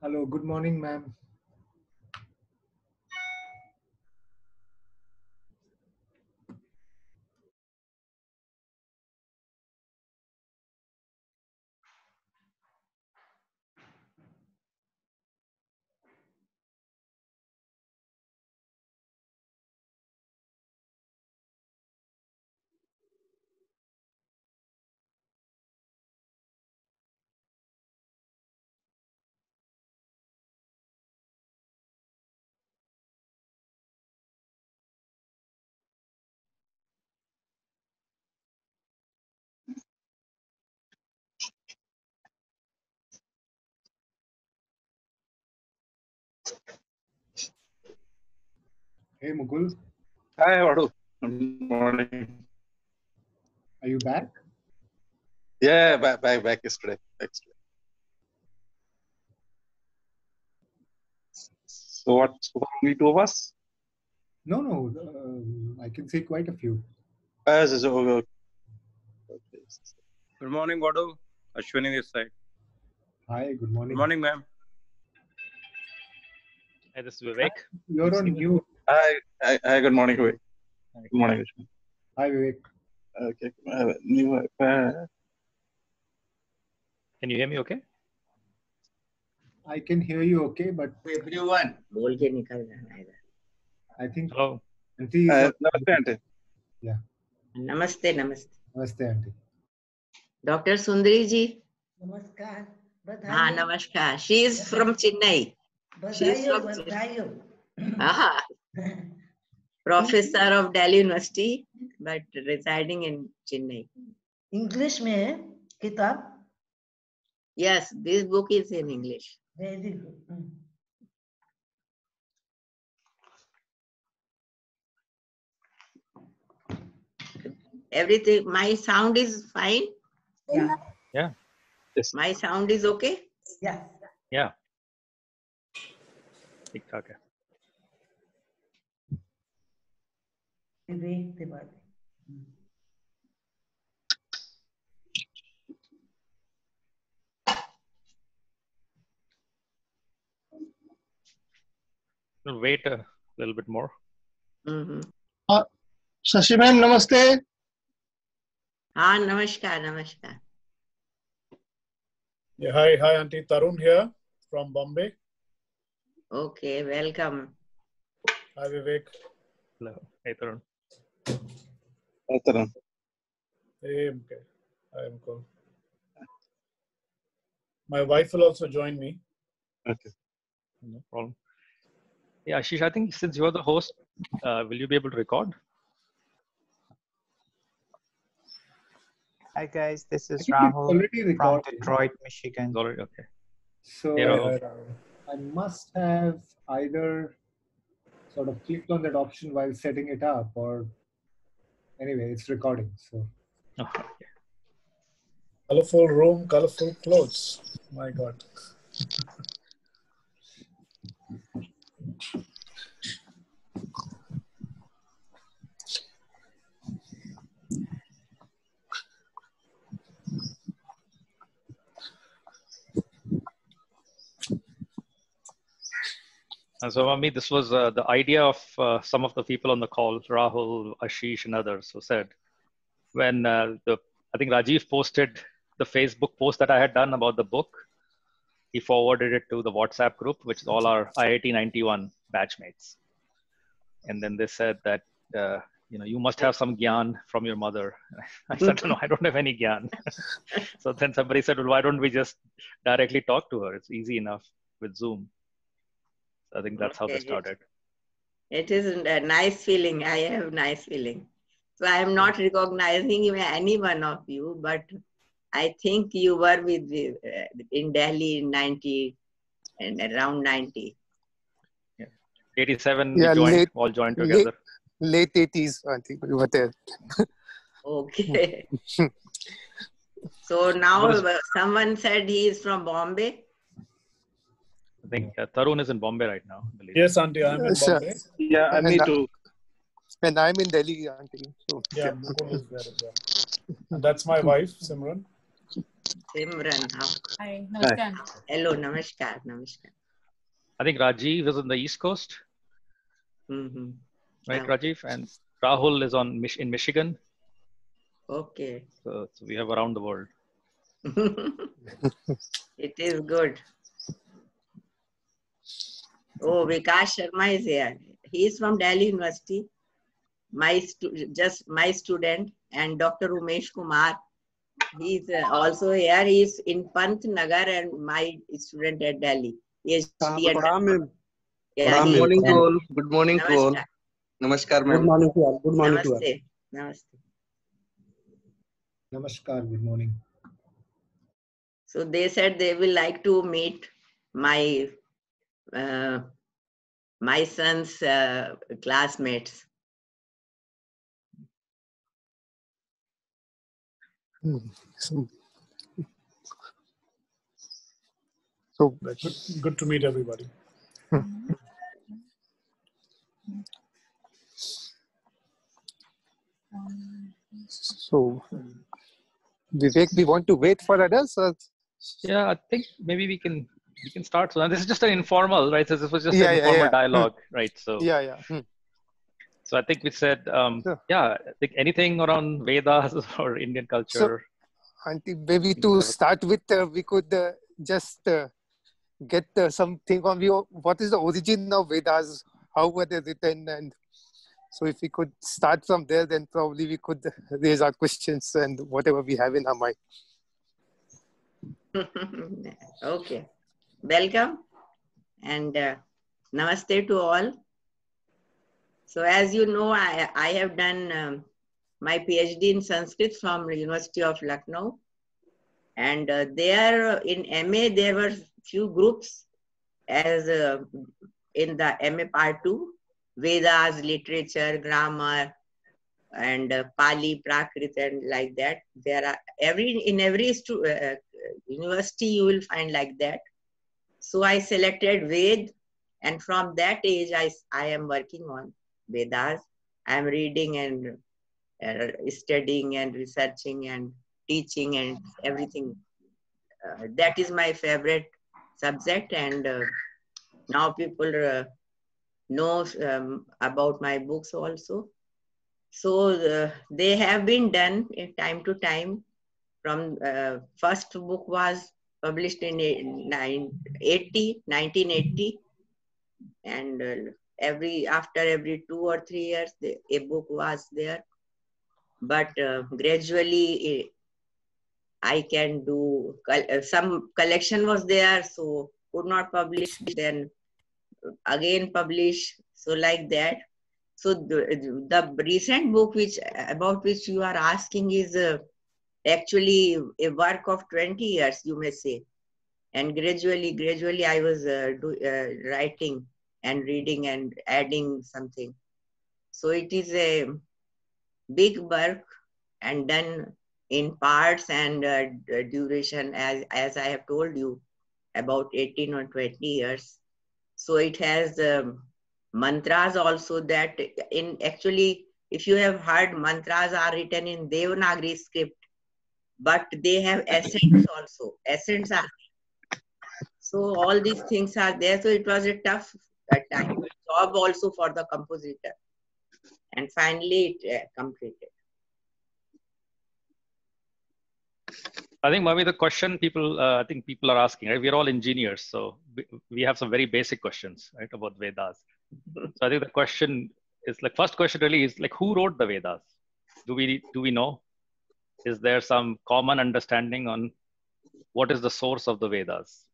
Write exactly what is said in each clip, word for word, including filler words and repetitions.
Hello, good morning, ma'am. Hey, Mukul. Hi, Vadu. Good morning. Are you back? Yeah, back, back, back yesterday. Back yesterday. So what? So only two of us? No, no. Uh, I can see quite a few. Uh, so, so, okay. Good morning, Vadu. Ashwini this side. Hi, good morning. Good morning, ma'am. Hi, this is Vivek. You're on mute. Hi, hi, hi, good morning, Vivek. Good morning, Vishnu. Hi, Vivek. Okay. Uh, new, uh, Can you hear me okay? I can hear you okay, but everyone बोल के निकल जाना है I think Hello. Auntie is uh, on- namaste, aunty. नमस्ते नमस्ते Namaste, Auntie. Doctor सुंदरी जी नमस्कार हाँ बधाई नमस्कार she is from Chennai she is बधाई हो from बधाई हो हाँ professor of Delhi university but residing in Chennai English में है किताब yes this book is in english very good everything my sound is fine या Yes. my sound is okay या Yeah. ठीक ठाक है. Vivek Tiwari We'll wait a little bit more. Hmm Shashi ma'am नमस्ते. हाँ नमस्कार नमस्कार Yeah, hi, hi, Auntie. Tarun here from Bombay. okay welcome Hi, Vivek. Hello. Hey, Tarun. Hi, Tarun. Hey, okay. I am cool. My wife will also join me. Okay. No problem. Yeah, Ashish, I think since you're the host, uh, will you be able to record? Hi guys, this I is think it's Rahul already from recorded. Detroit, Michigan. It's already okay. So Hey, Hi, Rahul. hi, Rahul. I must have either sort of clicked on that option while setting it up, or anyway, it's recording. So Oh, okay. Colorful room, colorful clothes. My God. And so, Mami, this was uh, the idea of uh, some of the people on the call, Rahul, Ashish, and others, who said when uh, the I think Rajiv posted the Facebook post that I had done about the book. He forwarded it to the WhatsApp group, which is all our I I T ninety-one batchmates. And then they said that, uh, you know, you must have some gyan from your mother. I said, no, I don't have any gyan. So then somebody said, well, why don't we just directly talk to her? It's easy enough with Zoom. So I think that's how Okay, they started. It is a nice feeling. I have nice feeling. So I am not recognizing any one of you, but I think you were with uh, in Delhi in ninety and around ninety. Yeah. eighty-seven, Yeah, we joined, late- all joined late- together. Late eighties, I think we were there. Okay. So now What is- uh, someone said he is from Bombay. I think uh, Tarun is in Bombay right now, I believe. Yes, Auntie, I'm in Yes, sir. Bombay. Yeah, I And me I- too. And I'm in Delhi, auntie. So Yeah, Mukul is there as well. And that's my wife, Simran. Simran. How? Hi, namaskar. Hello, namaskar, namaskar. I think Rajiv is on the East Coast, Mm-hmm. right, Yeah. Rajiv? And Rahul is on Mich- in Michigan. Okay. So, so we have around the world. It is good. Oh, Vikas Sharma is here. He is from Delhi University. My stu- just my student, and Doctor Umesh Kumar. He is uh, also here. He is in Pant Nagar and my student at Delhi. He is Uh, P H D. Pranam, ma'am. Yeah, Pranam, he Good morning is. to all. Good morning to all. Namaskar. Namaskar, Good ma'am. morning to all. Good morning to all. Namaste. Namaste. Namaskar, good morning. So they said they will like to meet my uh, my son's uh, classmates. Hmm. So, so Good, good to meet everybody. so Vivek, we want to wait for others. Or? Yeah, I think maybe we can we can start. So this is just an informal, right? So this was just Yeah, an yeah, informal yeah. dialogue, right? So Yeah, yeah. Hmm. so I think we said, um, Sure. yeah, I think anything around Vedas or Indian culture. I think maybe to start with, uh, we could uh, just uh, get uh, something on view. What is the origin of Vedas? How were they written? And so if we could start from there, then probably we could raise our questions and whatever we have in our mind. Okay. Welcome and uh, namaste to all. So as you know, I, I have done um, my PhD in Sanskrit from the University of Lucknow. And uh, there in M A, there were few groups as uh, in the M A part two, Vedas, literature, grammar, and uh, Pali, Prakrit, and like that. There are every in every stu- uh, university you will find like that. So I selected Ved, and from that age I, I am working on Vedas. I am reading and uh, studying and researching and teaching and everything. Uh, that is my favorite subject, and uh, now people uh, know um, about my books also. So uh, they have been done in time to time. From uh, first book was published in nineteen eighty, and uh, every after every two or three years the, a book was there. But uh, gradually I can do, some collection was there, so could not publish, then again publish, so like that. So the, the recent book which about which you are asking is uh, actually a work of twenty years, you may say. And gradually, gradually I was uh, do, uh, writing and reading and adding something. So it is a big work and done in parts and uh, duration, as, as I have told you, about eighteen or twenty years. So it has um, mantras also, that in actually, if you have heard, mantras are written in Devanagari script, but they have accents also. Accents are there. So all these things are there. So it was a tough uh, time, job also for the compositor. And finally it uh, completed. I think maybe the question people, uh, I think people are asking, right? We're all engineers, so we, we have some very basic questions, right, about Vedas. So I think the question is like, first question really is like, who wrote the Vedas? Do we do we know? Is there some common understanding on what is the source of the Vedas?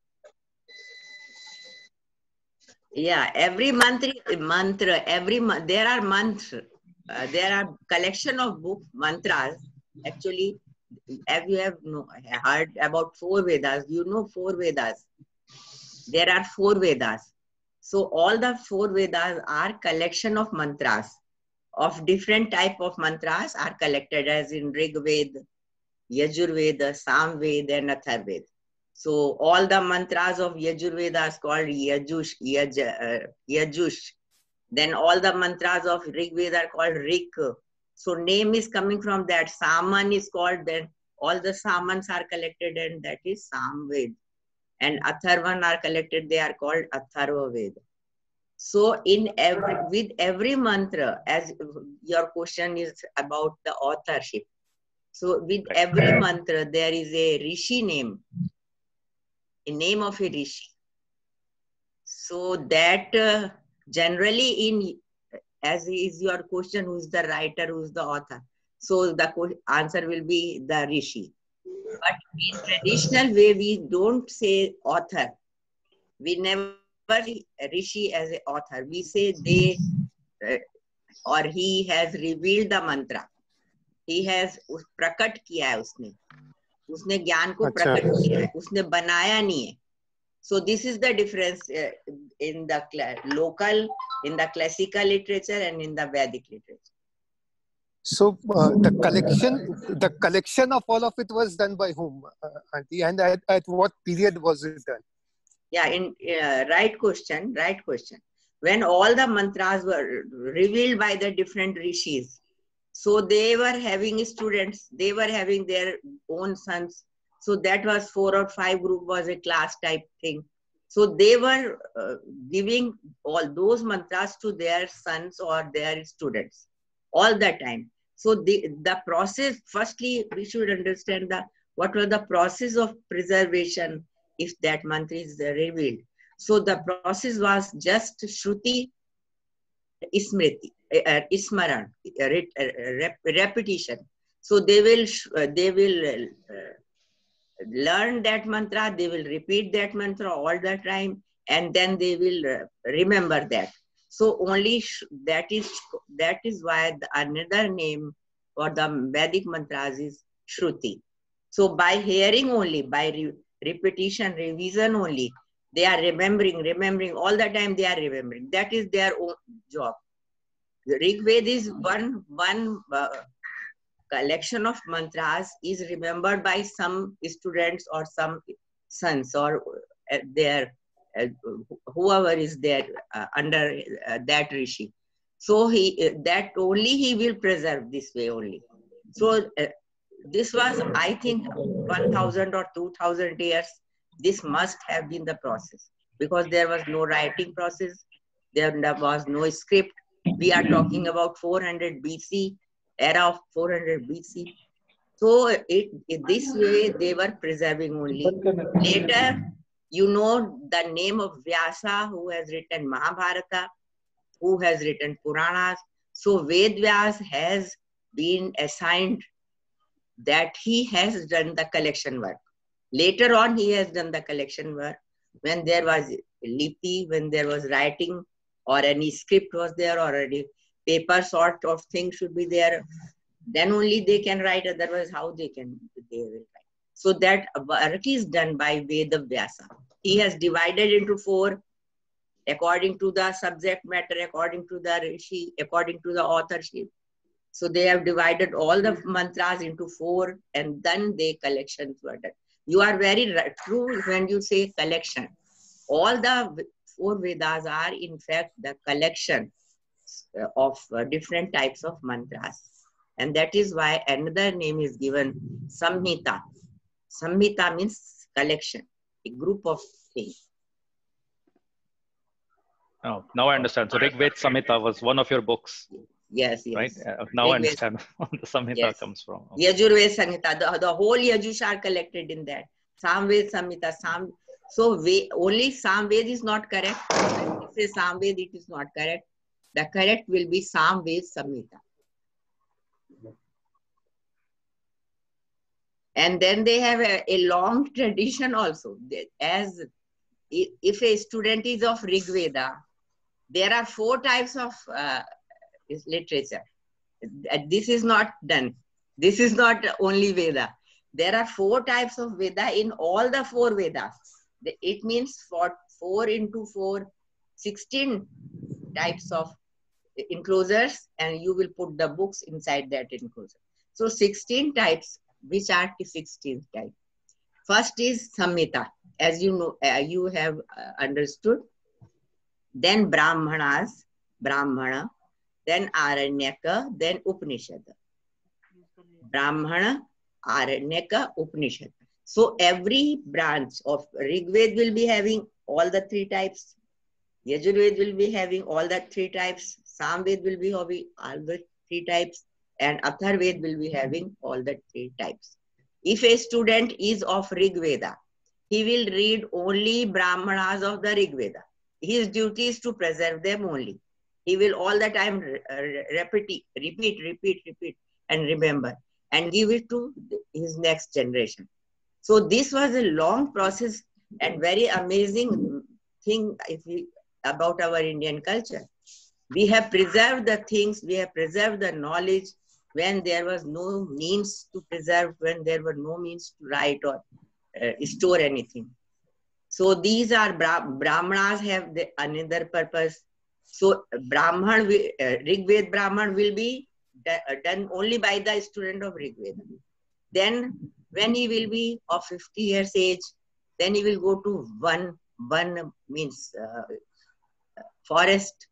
Yeah, every mantra, mantra every month there are mantras. Uh, there are collection of book mantras. Actually, as you have know, heard about four Vedas, you know four Vedas. There are four Vedas. So all the four Vedas are collection of mantras, of different type of mantras are collected, as in Rig Veda, Yajurveda, Samveda, and Atharveda. So all the mantras of Yajurveda is called Yajush, Yaj, uh, Yajush. Then all the mantras of Rig Veda are called Rik. So name is coming from that. Saman is called then all the Samans are collected, and that is Samved. And Atharvan are collected, they are called Atharva Veda. So in every, with every mantra, as your question is about the authorship. So with every mantra, there is a Rishi name, a name of a Rishi. So that uh, generally in, as is your question, who is the writer, who is the author? So the answer will be the Rishi. But in traditional way, we don't say author. We never see Rishi as an author. We say they uh, or he has revealed the mantra. He has prakat kiya hai usne. Usne gyan ko prakat kiya hai. Usne banaya nahi hai. So this is the difference uh, in the local, in the classical literature and in the Vedic literature. So uh, the collection, the collection of all of it was done by whom, uh, Auntie? And at, at what period was it done? Yeah, in uh, right question, right question. When all the mantras were revealed by the different rishis, so they were having students, they were having their own sons. So that was four or five group was a class type thing. So they were uh, giving all those mantras to their sons or their students all the time. So the, the process, firstly, we should understand the, what was the process of preservation if that mantra is revealed. So the process was just Shruti, Ismriti, uh, Ismaran, uh, rep, repetition. So they will, uh, they will uh, learn that mantra, they will repeat that mantra all the time, and then they will uh, remember that. So only that is that is why the, another name for the Vedic mantras is Shruti. So by hearing only, by re, repetition, revision only, they are remembering, remembering all the time. They are remembering. That is their own job. The Rig Veda is one one uh, collection of mantras is remembered by some students or some sons or uh, their uh, whoever is there uh, under uh, that rishi. So he uh, that only he will preserve this way only. So uh, this was, I think, one thousand or two thousand years. This must have been the process because there was no writing process. There was no script. We are talking about four hundred B C, era of four hundred B C. So it, it this way they were preserving only. Later, you know the name of Vyasa, who has written Mahabharata, who has written Puranas. So Ved Vyas has been assigned that he has done the collection work. Later on, he has done the collection work. When there was lipi, when there was writing, or any script was there, or any paper sort of thing should be there, then only they can write. Otherwise, how they can they will write? So that work is done by Veda Vyasa. He has divided into four, according to the subject matter, according to the rishi, according to the authorship. So they have divided all the mantras into four, and then the collections were done. You are very true when you say collection. All the four Vedas are in fact the collection of different types of mantras. And that is why another name is given Samhita. Samhita means collection, a group of things. Oh, now I understand. So Rig Veda Samhita was one of your books. Yes, yes. Right? Uh, now Rig I understand where the Samhita yes. comes from. Okay. Yajurveda Samhita, the, the whole Yajush are collected in that. Samved Samhita, Sam. So we, only Samved is not correct. If you say Samved, it is not correct. The correct will be Samved Samhita. And then they have a, a long tradition also. As if a student is of Rig Veda, there are four types of uh, literature. This is not done. This is not only Veda. There are four types of Veda in all the four Vedas. It means for four into four, sixteen types of enclosures, and you will put the books inside that enclosure. So sixteen types. Which are the sixteenth type? First is Samhita, as you know, uh, you have uh, understood. Then Brahmanas, Brahmana, then Aranyaka, then Upanishad. Brahmana, Aranyaka, Upanishad. So every branch of Rigved will be having all the three types. Yajurved will be having all the three types. Samved will be having all the three types. And Atharved will be having all the three types. If a student is of Rigveda, he will read only Brahmanas of the Rigveda. His duty is to preserve them only. He will all the time repeat, repeat, repeat, repeat, and remember, and give it to his next generation. So this was a long process and very amazing thing if we, about our Indian culture. We have preserved the things, we have preserved the knowledge when there was no means to preserve, when there were no means to write or uh, store anything. So these are Bra Brahmanas have the, another purpose. So Brahman, uh, Rigved Brahman will be done only by the student of Rigveda. Then when he will be of fifty years age, then he will go to one, one means uh, forest,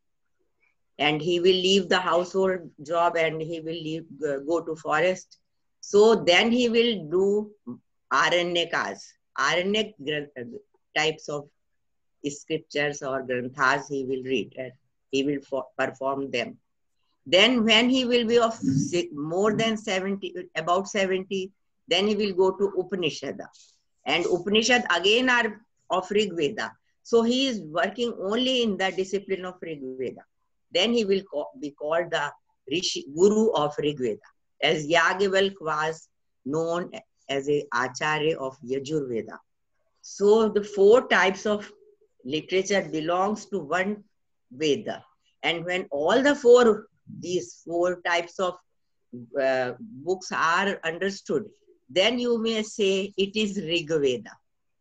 and he will leave the household job and he will leave, uh, go to forest. So then he will do Aranyakas, Aranyak types of scriptures or granthas he will read and he will perform them. Then when he will be of more than seventy, about seventy, then he will go to Upanishad. And Upanishad again are of Rigveda. So he is working only in the discipline of Rigveda. Then he will be called the Rishi, Guru of Rigveda, as Yagyavalk was known as a Acharya of Yajurveda. So the four types of literature belongs to one Veda. And when all the four, these four types of uh, books are understood, then you may say it is Rigveda.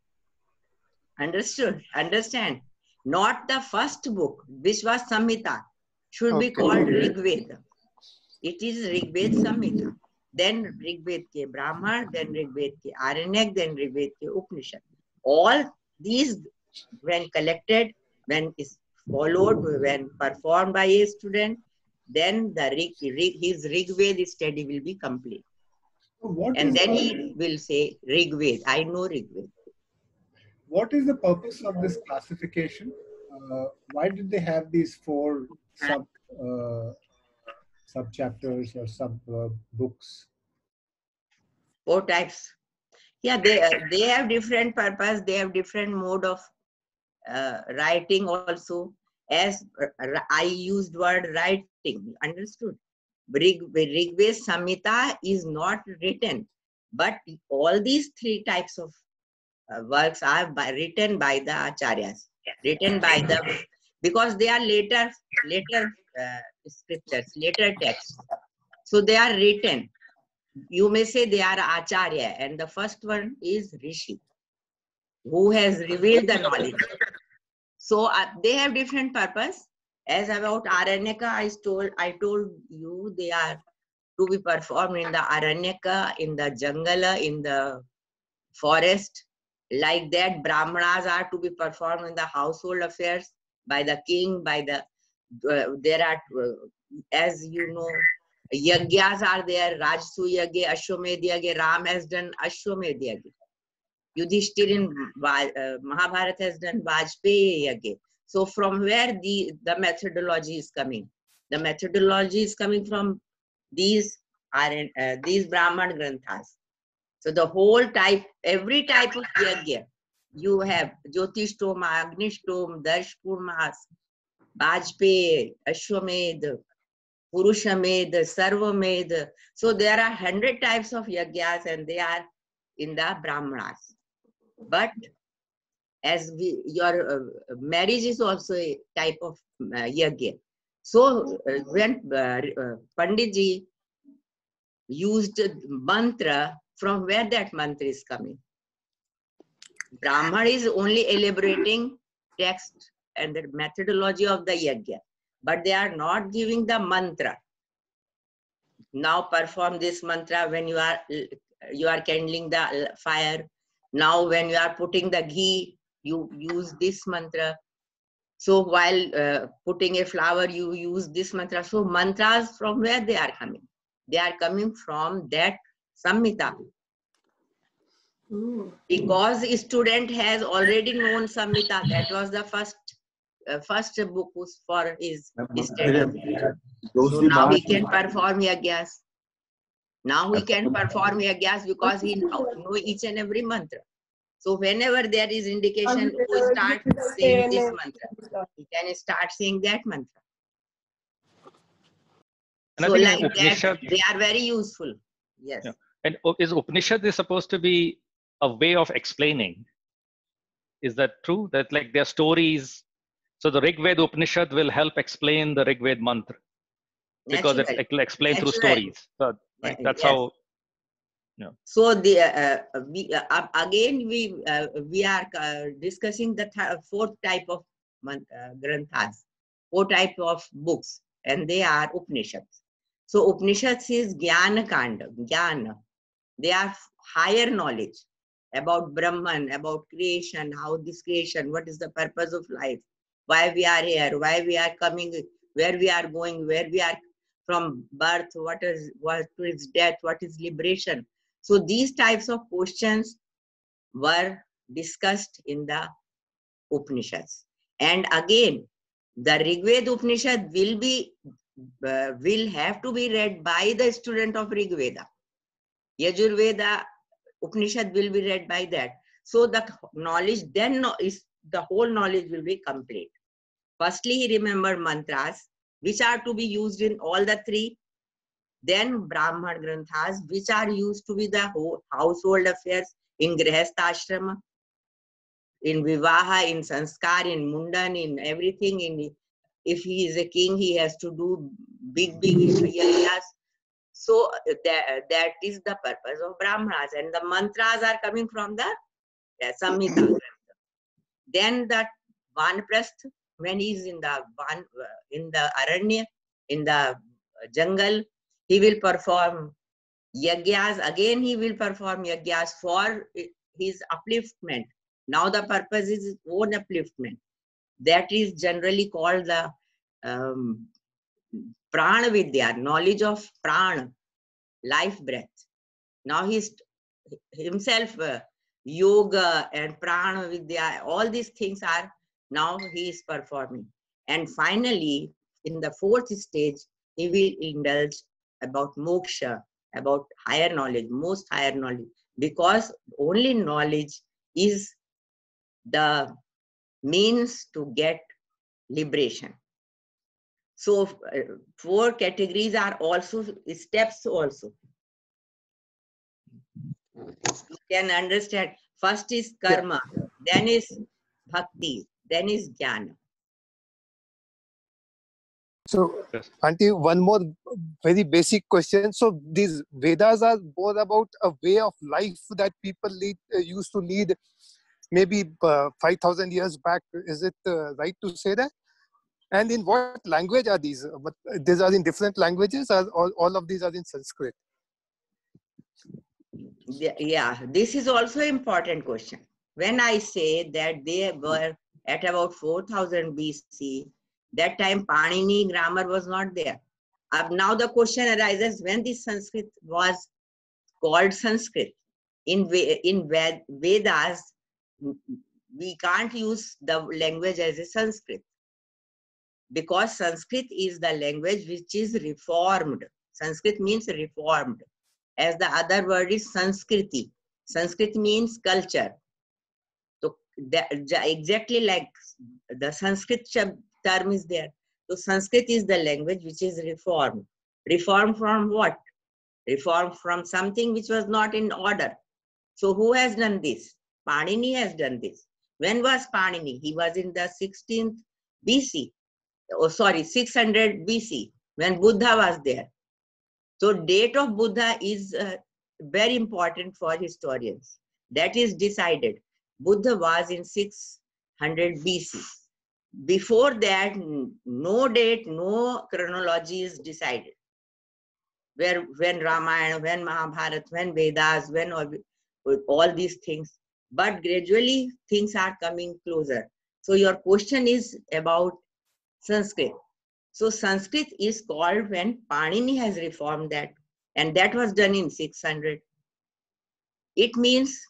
Understood? Understand? Not the first book, which was Samhita, should okay. be called Rigveda. It is Rigved Samhita. Then Rigved ke Brahman, then Rigved ke Aranyak, then Rigved ke Upanishad. All these, when collected, when is followed, when performed by a student, then the Rig, Rig, his Rigved study will be complete. What and then the, he will say Rigved. I know Rigved. What is the purpose of this classification? Uh, why did they have these four sub uh, sub chapters or sub uh, books? Four types. Yeah, they uh, they have different purpose. They have different mode of uh, writing also. As uh, I used word writing, understood? Rig, Rigved Samhita is not written, but all these three types of uh, works are by, written by the acharyas, written by the, because they are later, later uh, scriptures, later texts. So they are written. You may say they are acharya, and the first one is Rishi, who has revealed the knowledge. So uh, they have different purpose. As about Aranyaka, I told, I told you they are to be performed in the Aranyaka, in the Jangala, in the forest. Like that, Brahmanas are to be performed in the household affairs by the king, by the, uh, there are, uh, as you know, Yagyas are there, Rajsu Yagya, Ashwamedh Yagya, Ram has done Ashwamedh Yagya. Yudhishthir in uh, Mahabharata has done Vajpayee Yagya. So from where the, the methodology is coming? The methodology is coming from these, are in, uh, these Brahman Granthas. So the whole type, every type of Yagya, you have Jyotishthoma, Agnishthom, Darshpurmas, Vajpayee, Ashwamedh, Purushamedh, Sarvamedh. So there are hundred types of Yagyas and they are in the Brahmanas. But as we, your uh, marriage is also a type of uh, Yagya. So uh, when uh, uh, Panditji used mantra, from where that mantra is coming? Brahman is only elaborating text and the methodology of the Yagya, but they are not giving the mantra. Now perform this mantra when you are you are kindling the fire. Now when you are putting the ghee, you use this mantra. So while uh, putting a flower, you use this mantra. So mantras, from where they are coming? They are coming from that Samhita, Because a student has already known Samhita. That was the first uh, first book was for his study. So now he can perform yagyas. Now he can perform yagyas because he know, know each and every mantra. So whenever there is indication to start saying this mantra, he can start saying that mantra. And so I think like in Upanishad, that, they are very useful. Yes. Yeah. And is Upanishad is supposed to be a way of explaining? Is that true? That like their stories. So the Rig Veda Upanishad will help explain the Rig Veda mantra because it's, it will explain Naturally. through stories. So, right? That's Yes. how. Yeah. So the uh, we uh, again we uh, we are uh, discussing the th fourth type of uh, granthas, four type of books, and they are Upanishads. So Upanishads is Jnana Kanda, Jnana. They are higher knowledge about Brahman, about creation, how this creation, what is the purpose of life, why we are here, why we are coming, where we are going, where we are from birth, what is what is death, what is liberation. So these types of questions were discussed in the Upanishads. And again, the Rig Veda Upanishad will be uh, will have to be read by the student of Rig Veda. Yajurveda Upanishad will be read by that. So the knowledge then is the whole knowledge will be complete. Firstly, he remembered mantras, which are to be used in all the three. Then Brahman Granthas, which are used to be the whole household affairs in Grihastha Ashrama, in Vivaha, in Sanskar, in Mundan, in everything. In if he is a king, he has to do big, big yagyas. So that, that is the purpose of Brahmanas, and the mantras are coming from the uh, Samhita. Then that Vanprasth, when he is in the Van, in the Aranya, in the jungle, he will perform yagyas. Again, he will perform yagyas for his upliftment. Now the purpose is his own upliftment. That is generally called the um, Prana Vidya, knowledge of Prana, life breath. Now he's himself uh, yoga and Prana Vidya, all these things are now he is performing. And finally, in the fourth stage, he will indulge about moksha, about higher knowledge, most higher knowledge, because only knowledge is the means to get liberation. So uh, four categories are also steps also. You can understand. First is karma, yeah. Then is bhakti, then is jnana. So, Auntie, one more very basic question. So, these Vedas are more about a way of life that people lead, uh, used to lead maybe uh, five thousand years back. Is it uh, right to say that? And in what language are these? But these are in different languages, or all, all of these are in Sanskrit? Yeah, this is also an important question. When I say that they were at about four thousand B C, that time Panini grammar was not there. Uh, now the question arises, when this Sanskrit was called Sanskrit, in, in Vedas, we can't use the language as a Sanskrit, because Sanskrit is the language which is reformed. Sanskrit means reformed. As the other word is Sanskriti. Sanskrit means culture. So that, exactly like the Sanskrit term is there. So Sanskrit is the language which is reformed. Reformed from what? Reformed from something which was not in order. So who has done this? Panini has done this. When was Panini? He was in the sixteenth B C. Oh, sorry, six hundred B C, when Buddha was there. So date of Buddha is uh, very important for historians. That is decided. Buddha was in six hundred B C. Before that, no date, no chronology is decided. Where, when Ramayana, when Mahabharata, when Vedas, when all, all these things. But gradually things are coming closer. So your question is about Sanskrit. So Sanskrit is called when Panini has reformed that, and that was done in six hundred. It means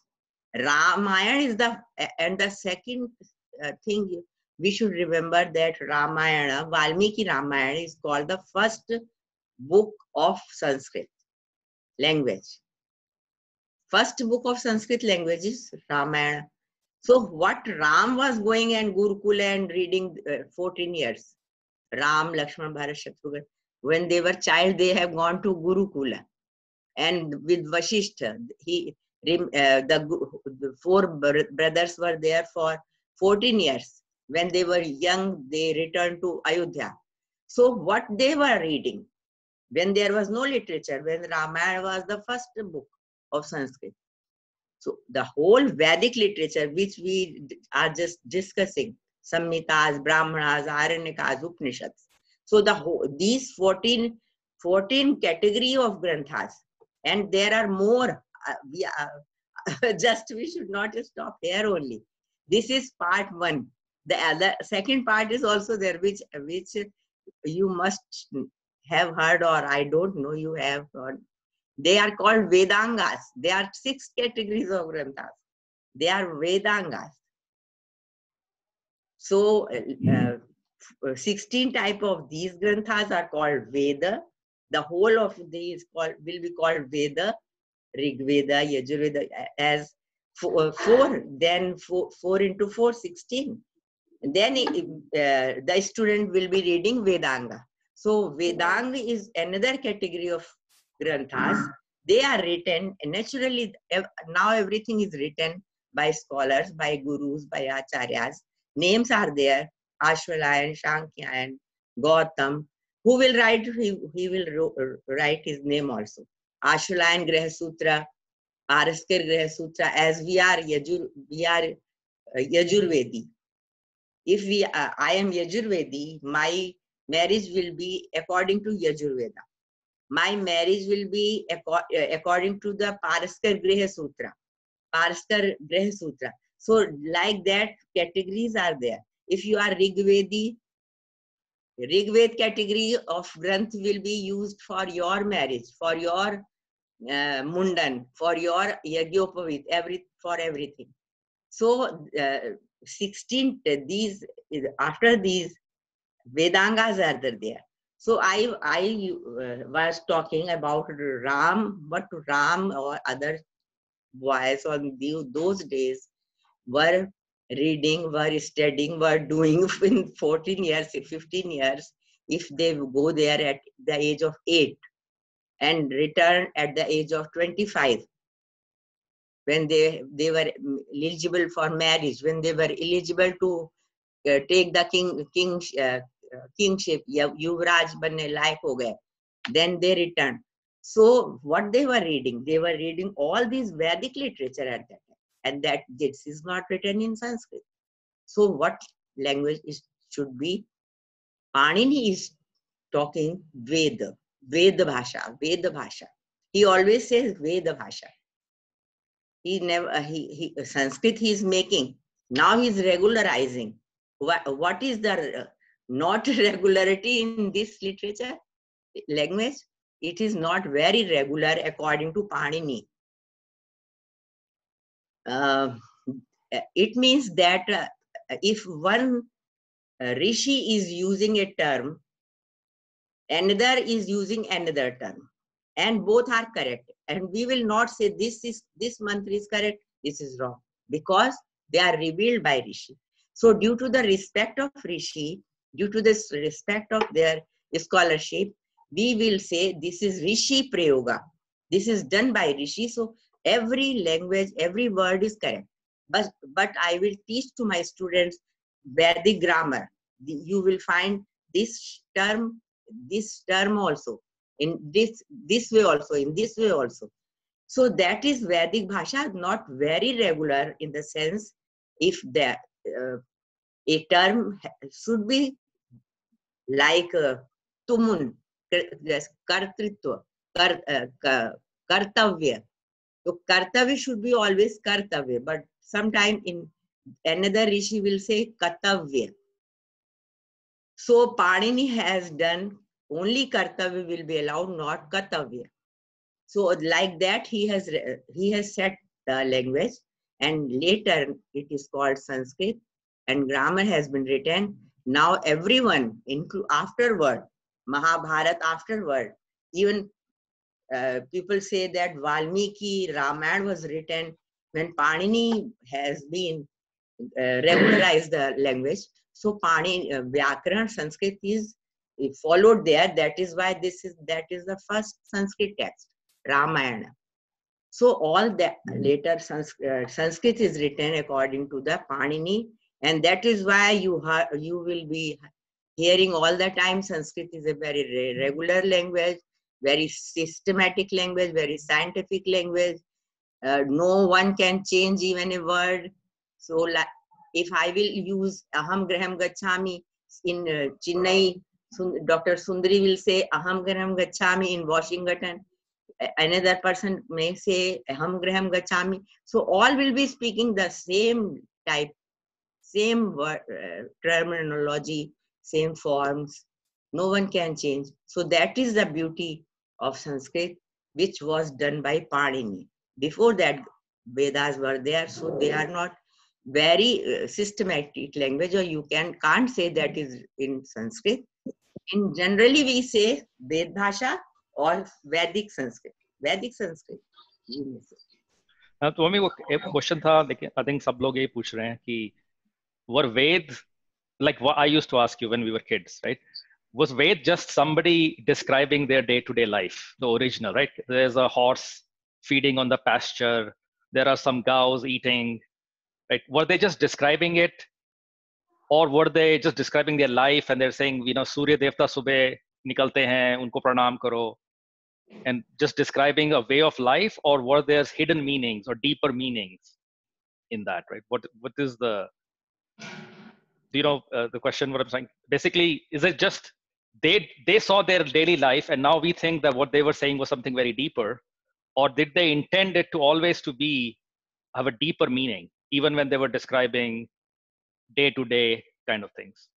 Ramayana is the, and the second uh, thing we should remember that Ramayana, Valmiki Ramayana is called the first book of Sanskrit language. First book of Sanskrit language is Ramayana. So what Ram was going and Gurukula and reading uh, fourteen years, Ram, Lakshman, Bharat, Shatrughan, when they were child, they have gone to Gurukula. And with Vasishtha, he, uh, the, the four brothers were there for fourteen years. When they were young, they returned to Ayodhya. So what they were reading, when there was no literature, when Ramayana was the first book of Sanskrit. So the whole Vedic literature, which we are just discussing, Samhitas, Brahmanas, Aranyakas, Upanishads. So the whole, these fourteen, fourteen category of granthas, and there are more. Uh, we are, just we should not just stop here only. This is part one. The other second part is also there, which which you must have heard, or I don't know, you have heard. They are called Vedangas. They are six categories of granthas. They are Vedangas. So uh, sixteen type of these granthas are called Veda. The whole of these called, will be called Veda, Rig Veda, Yajurveda, as four, four then four, four into four, sixteen. Then uh, the student will be reading Vedanga. So Vedanga is another category of granthas. They are written naturally. Now everything is written by scholars, by gurus, by acharyas. Names are there: Ashwalayan, Shankyayan, Gautam. Who will write? He, he will write his name also. Ashwalayan Graha Sutra, Araskar Graha Sutra. As we are Yajur, we are uh, Yajurvedi. If we, uh, I am Yajurvedi, my marriage will be according to Yajurveda. My marriage will be according to the Paraskar Griha Sutra. Paraskar Griha Sutra. So like that, categories are there. If you are Rigvedi, Rigved category of Granth will be used for your marriage, for your uh, Mundan, for your Yagyopavit, every, for everything. So uh, sixteen, these, after these, Vedangas are there. So I, I uh, was talking about Ram, but Ram or other boys on the, those days were reading, were studying, were doing in fourteen years, fifteen years, if they go there at the age of eight and return at the age of twenty-five, when they, they were eligible for marriage, when they were eligible to uh, take the king, king, uh, kingship, Yuvraj banne layak ho gaye, then they returned. So what they were reading, they were reading all these Vedic literature at that time, and that this is not written in Sanskrit. So what language is, should be? Panini is talking Veda, Veda Bhasha, Veda Bhasha. He always says Veda Bhasha. He never, uh, he, he, Sanskrit he is making. Now he is regularizing. What, what is the uh, not regularity in this literature, language? It is not very regular according to Panini. Uh, it means that uh, if one uh, Rishi is using a term, another is using another term, and both are correct. And we will not say this is, this mantra is correct, this is wrong, because they are revealed by Rishi. So due to the respect of Rishi, due to this respect of their scholarship, we will say this is Rishi Prayoga. This is done by Rishi. So every language, every word is correct. But, but I will teach to my students Vedic grammar. You will find this term, this term also, in this, this way also, in this way also. So that is Vedic Bhasha, not very regular in the sense if the, uh, a term should be like uh, tumun, kartritva, kar, uh, kartavya. So kartavya should be always kartavya, but sometime in another Rishi will say katavya. So Panini has done only kartavya will be allowed, not katavya. So like that he has he has set the language. and later it is called Sanskrit, and grammar has been written. Now everyone, include afterward, Mahabharata afterward, even uh, people say that Valmiki Ramayana was written when Panini has been uh, regularized the language. So Pani uh, Vyakaran Sanskrit is followed there. That is why this is that is the first Sanskrit text, Ramayana. So all the later Sanskrit, uh, Sanskrit is written according to the Panini, and that is why you ha- you will be hearing all the time Sanskrit is a very re- regular language, very systematic language, very scientific language. Uh, no one can change even a word. So like, if I will use Aham Graham Gachami in uh, Chennai, Doctor Sundari will say Aham Graham Gachami in Washington. Another person may say Aham Graham Gachami. So all will be speaking the same type, same word, uh, terminology, same forms. No one can change. So that is the beauty of Sanskrit, which was done by Panini. Before that, Vedas were there, so they are not very uh, systematic language, or you can can't say that is in Sanskrit. In generally, we say Ved Bhasha or Vedic Sanskrit. Vedic Sanskrit. हाँ, तो mummy वो एक question था, लेकिन I think सब लोग ये पूछ रहे हैं कि were Ved, like what I used to ask you when we were kids, right? Was Ved just somebody describing their day-to-day life, the original, right? There's a horse feeding on the pasture, there are some cows eating, right? Were they just describing it, or were they just describing their life and they're saying, you know, Surya Devta subah nikalte hain, unko pranam karo, and just describing a way of life, or were there hidden meanings or deeper meanings in that, right? What what is the, you know, uh, the question, what I'm saying, basically, is it just they they saw their daily life and now we think that what they were saying was something very deeper, or did they intend it to always to be, have a deeper meaning, even when they were describing day-to-day kind of things?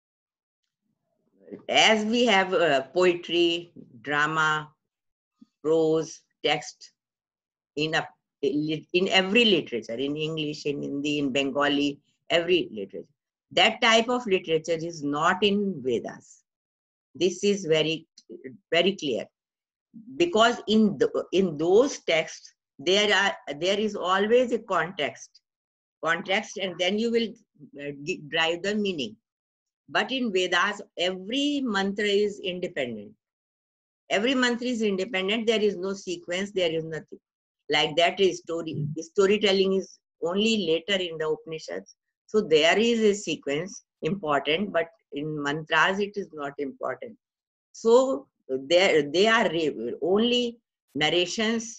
As we have uh, poetry, drama, prose, text in a in every literature, in English, in Hindi, in Bengali, every literature. That type of literature is not in Vedas. This is very, very clear. Because in the, in those texts, there are there is always a context, context, and then you will uh, drive the meaning. But in Vedas, every mantra is independent. Every mantra is independent. There is no sequence. There is nothing like that. Is story storytelling is only later in the Upanishads. So there is a sequence important, but in mantras it is not important. So there they are only narrations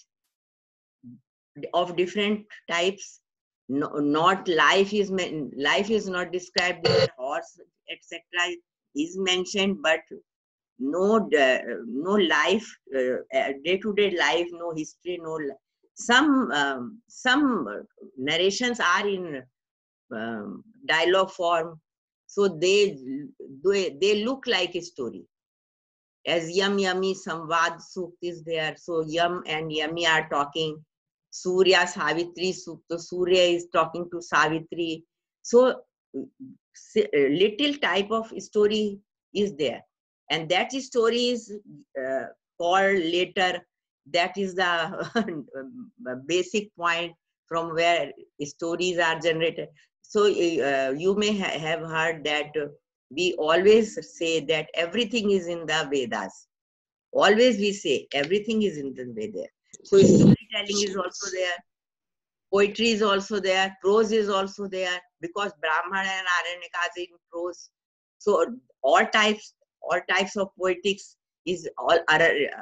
of different types. No, not life is life is not described there. Horse, et cetera is mentioned, but no uh, no life, day to day life, no history, no some um, some narrations are in um, dialogue form, so they they they look like a story. As Yam Yami Samvad Sukt is there, so Yam and Yami are talking. Surya Savitri Sukta, Surya is talking to Savitri. So little type of story is there, and that story is uh, called later. That is the basic point from where stories are generated. So uh, you may ha have heard that uh, we always say that everything is in the Vedas. Always we say everything is in the Vedas. So storytelling is also there. Poetry is also there. Prose is also there, because Brahmana and Aranyaka is in prose. So all types, all types of poetics is all uh,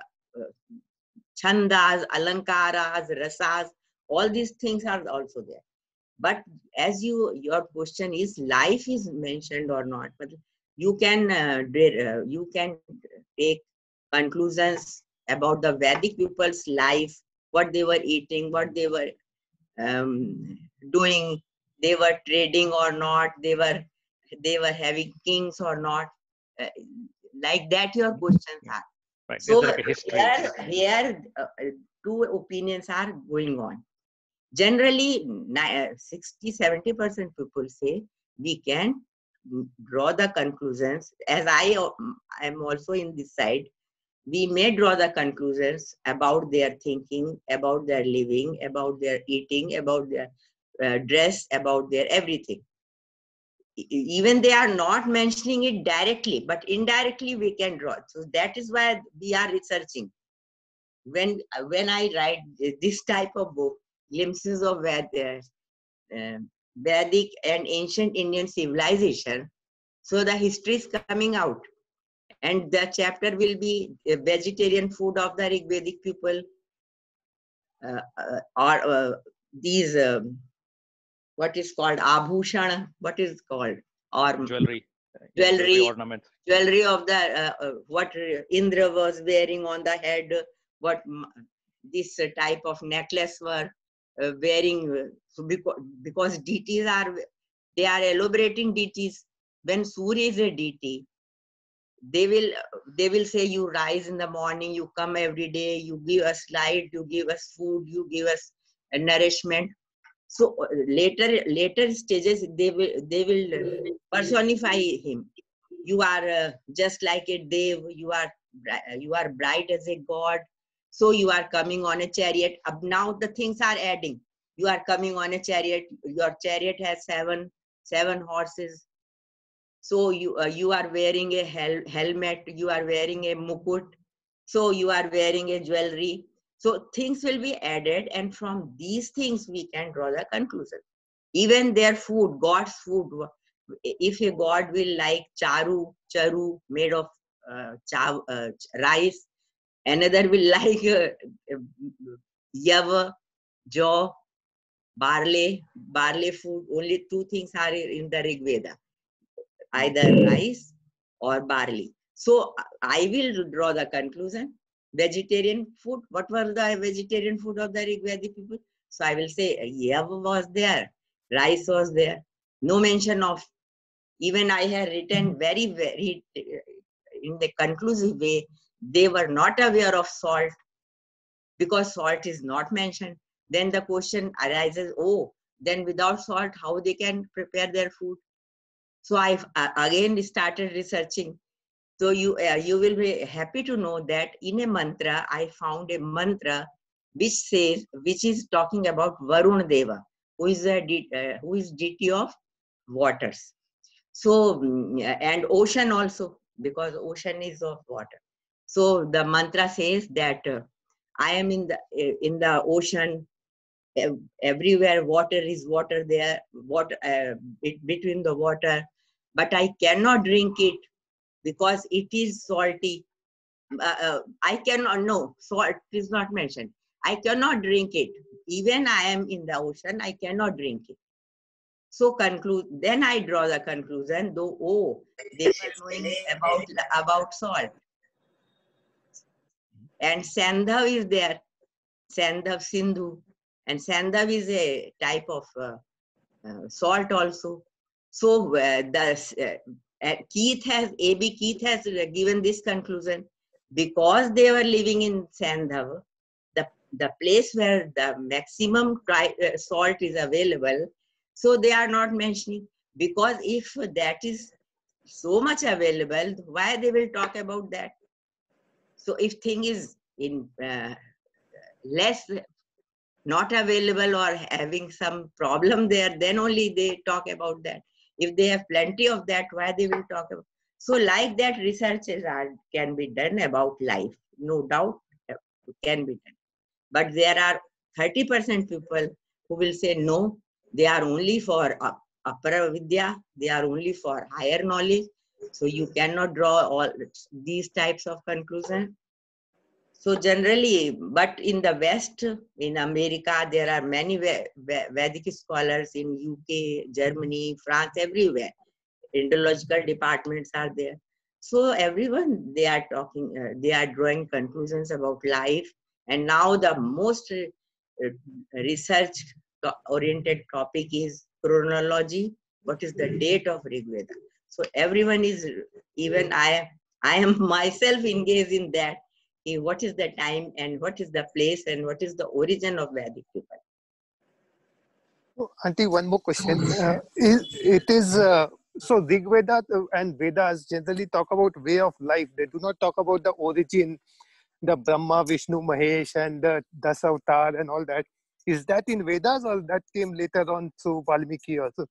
chandas, alankaras, rasas. All these things are also there. But as you, your question is, life is mentioned or not? But you can uh, you can take conclusions about the Vedic people's life, what they were eating, what they were um, doing, they were trading or not, they were they were having kings or not. Uh, like that, your questions are. Right. So like a history. here, here uh, two opinions are going on. Generally, sixty, seventy percent people say we can draw the conclusions. As I am also in this side, we may draw the conclusions about their thinking, about their living, about their eating, about their uh, dress, about their everything. Even they are not mentioning it directly, but indirectly we can draw. So that is why we are researching. When, when I write this type of book, Glimpses of Vedic, uh, Vedic and Ancient Indian Civilization, so the history is coming out. And the chapter will be vegetarian food of the Rigvedic people, uh, uh, or uh, these, um, what is called abhushan, what is called? Or jewelry. Jewelry, jewelry ornaments. Jewelry of the, uh, uh, what Indra was wearing on the head, what this type of necklace were uh, wearing. So because, because deities are, they are elaborating deities. When Surya is a deity, they will they will say you rise in the morning, you come every day, you give us light, you give us food, you give us uh, nourishment. So uh, later later stages they will they will personify him. You are uh, just like a dev, you are you are bright as a god, so you are coming on a chariot. Up now the things are adding. You are coming on a chariot, your chariot has seven seven horses. So you uh, you are wearing a hel helmet, you are wearing a mukut, so you are wearing a jewelry. So things will be added, and from these things we can draw the conclusion. Even their food, God's food, if a God will like charu, charu made of uh, chav, uh, rice, another will like uh, yava, jaw, barley, barley food. Only two things are in the Rig Veda, either rice or barley. So I will draw the conclusion. Vegetarian food, what were the vegetarian food of the Rigvedic people? So I will say yava was there, rice was there, no mention of. Even I have written very, very in the conclusive way, they were not aware of salt because salt is not mentioned. Then the question arises, oh, then without salt, how they can prepare their food? So I uh, again started researching. So you, uh, you will be happy to know that in a mantra, I found a mantra which says, which is talking about Varun Deva, who is a uh, who is deity of waters. So, and ocean also, because ocean is of water. So the mantra says that uh, I am in the in the ocean. Everywhere water is water there, water uh, between the water, but I cannot drink it because it is salty. Uh, uh, I cannot, no, salt is not mentioned. I cannot drink it. Even I am in the ocean, I cannot drink it. So conclude, then I draw the conclusion, though, oh, they were knowing about, about salt. And Sandhav is there, Sandhav Sindhu. And Sandhav is a type of uh, uh, salt also. So uh, the, uh, Keith has, A B Keith has given this conclusion. Because they were living in Sandhav, the, the place where the maximum tri uh, salt is available, so they are not mentioning. Because if that is so much available, why they will talk about that? So if thing is in uh, less, not available or having some problem there, then only they talk about that. If they have plenty of that, why they will talk about? So like that, researches are, can be done about life, no doubt can be done. But there are thirty percent people who will say, no, they are only for Apara Vidya, they are only for higher knowledge. So you cannot draw all these types of conclusions. So generally, but in the West, in America, there are many Vedic scholars in U K, Germany, France, everywhere. Indological departments are there. So everyone, they are talking, uh, they are drawing conclusions about life. And now the most uh, research-oriented topic is chronology. What is the date of Rig Veda? So everyone is, even I, I am myself engaged in that. What is the time and what is the place and what is the origin of Vedic people? Oh, Auntie, one more question. Uh, is, it is uh, so Rig Veda and Vedas generally talk about way of life. They do not talk about the origin, the Brahma, Vishnu, Mahesh, and the Das Avatar and all that. Is that in Vedas or that came later on through Valmiki also?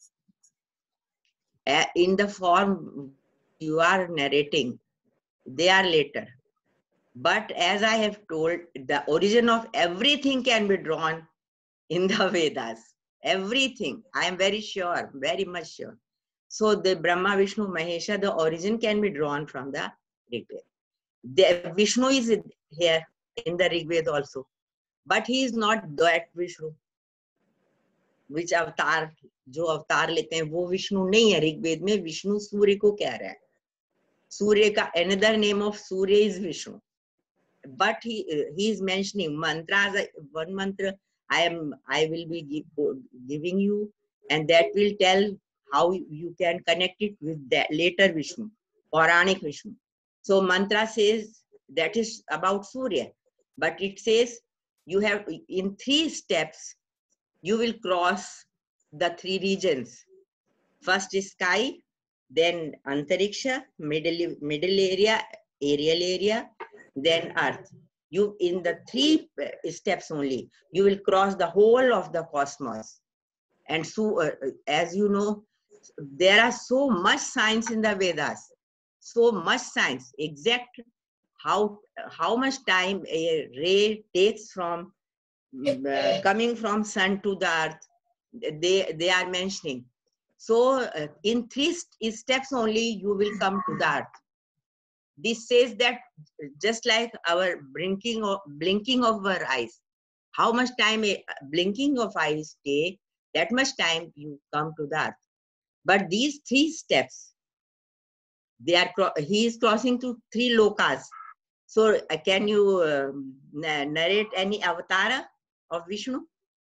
Uh, in the form you are narrating, they are later. But as I have told, the origin of everything can be drawn in the Vedas. Everything. I am very sure, very much sure. So the Brahma, Vishnu, Mahesha, the origin can be drawn from the Rig Veda. The Vishnu is here in the Rig Veda also. But he is not that Vishnu. Which avatar, जो अवतार लेते हैं वो विष्णु नहीं है. ऋग्वेद में विष्णु सूर्य को कह रहा है. सूर्य का another name of Surya is Vishnu. But he he is mentioning mantras. One mantra I am I will be give, giving you, and that will tell how you can connect it with that later Vishnu, Puranic Vishnu. So mantra says that is about Surya, but it says you have in three steps you will cross the three regions. First is sky, then antariksha, middle middle area, aerial area, then earth. You in the three steps only you will cross the whole of the cosmos. And so uh, as you know, there are so much science in the Vedas, so much science, exact how how much time a ray takes from uh, coming from sun to the earth, they they are mentioning. So uh, in three st steps only you will come to the earth. This says that just like our blinking of, blinking of our eyes, how much time a blinking of eyes take, that much time you come to the earth. But these three steps, they are he is crossing to three lokas. So uh, can you uh, narrate any avatar of Vishnu?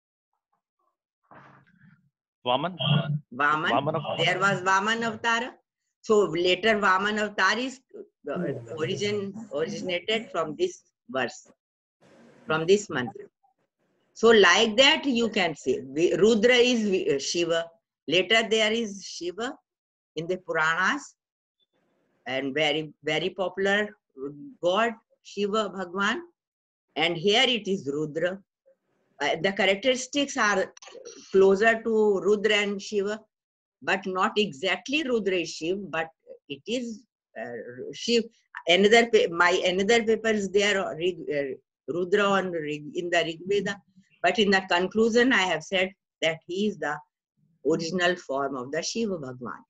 Vaman. Vaman. Vaman There was Vaman avatar. So later Vaman avatar is uh, origin originated from this verse, from this mantra. So like that you can say Rudra is Shiva. Later there is Shiva in the Puranas, and very very popular God Shiva Bhagwan. And here it is Rudra. Uh, the characteristics are closer to Rudra and Shiva, but not exactly Rudra is Shiva, but it is uh, Shiva. Another my another paper is there, uh, Rudra on in the Rig Veda, but in the conclusion I have said that he is the original form of the Shiva Bhagwan.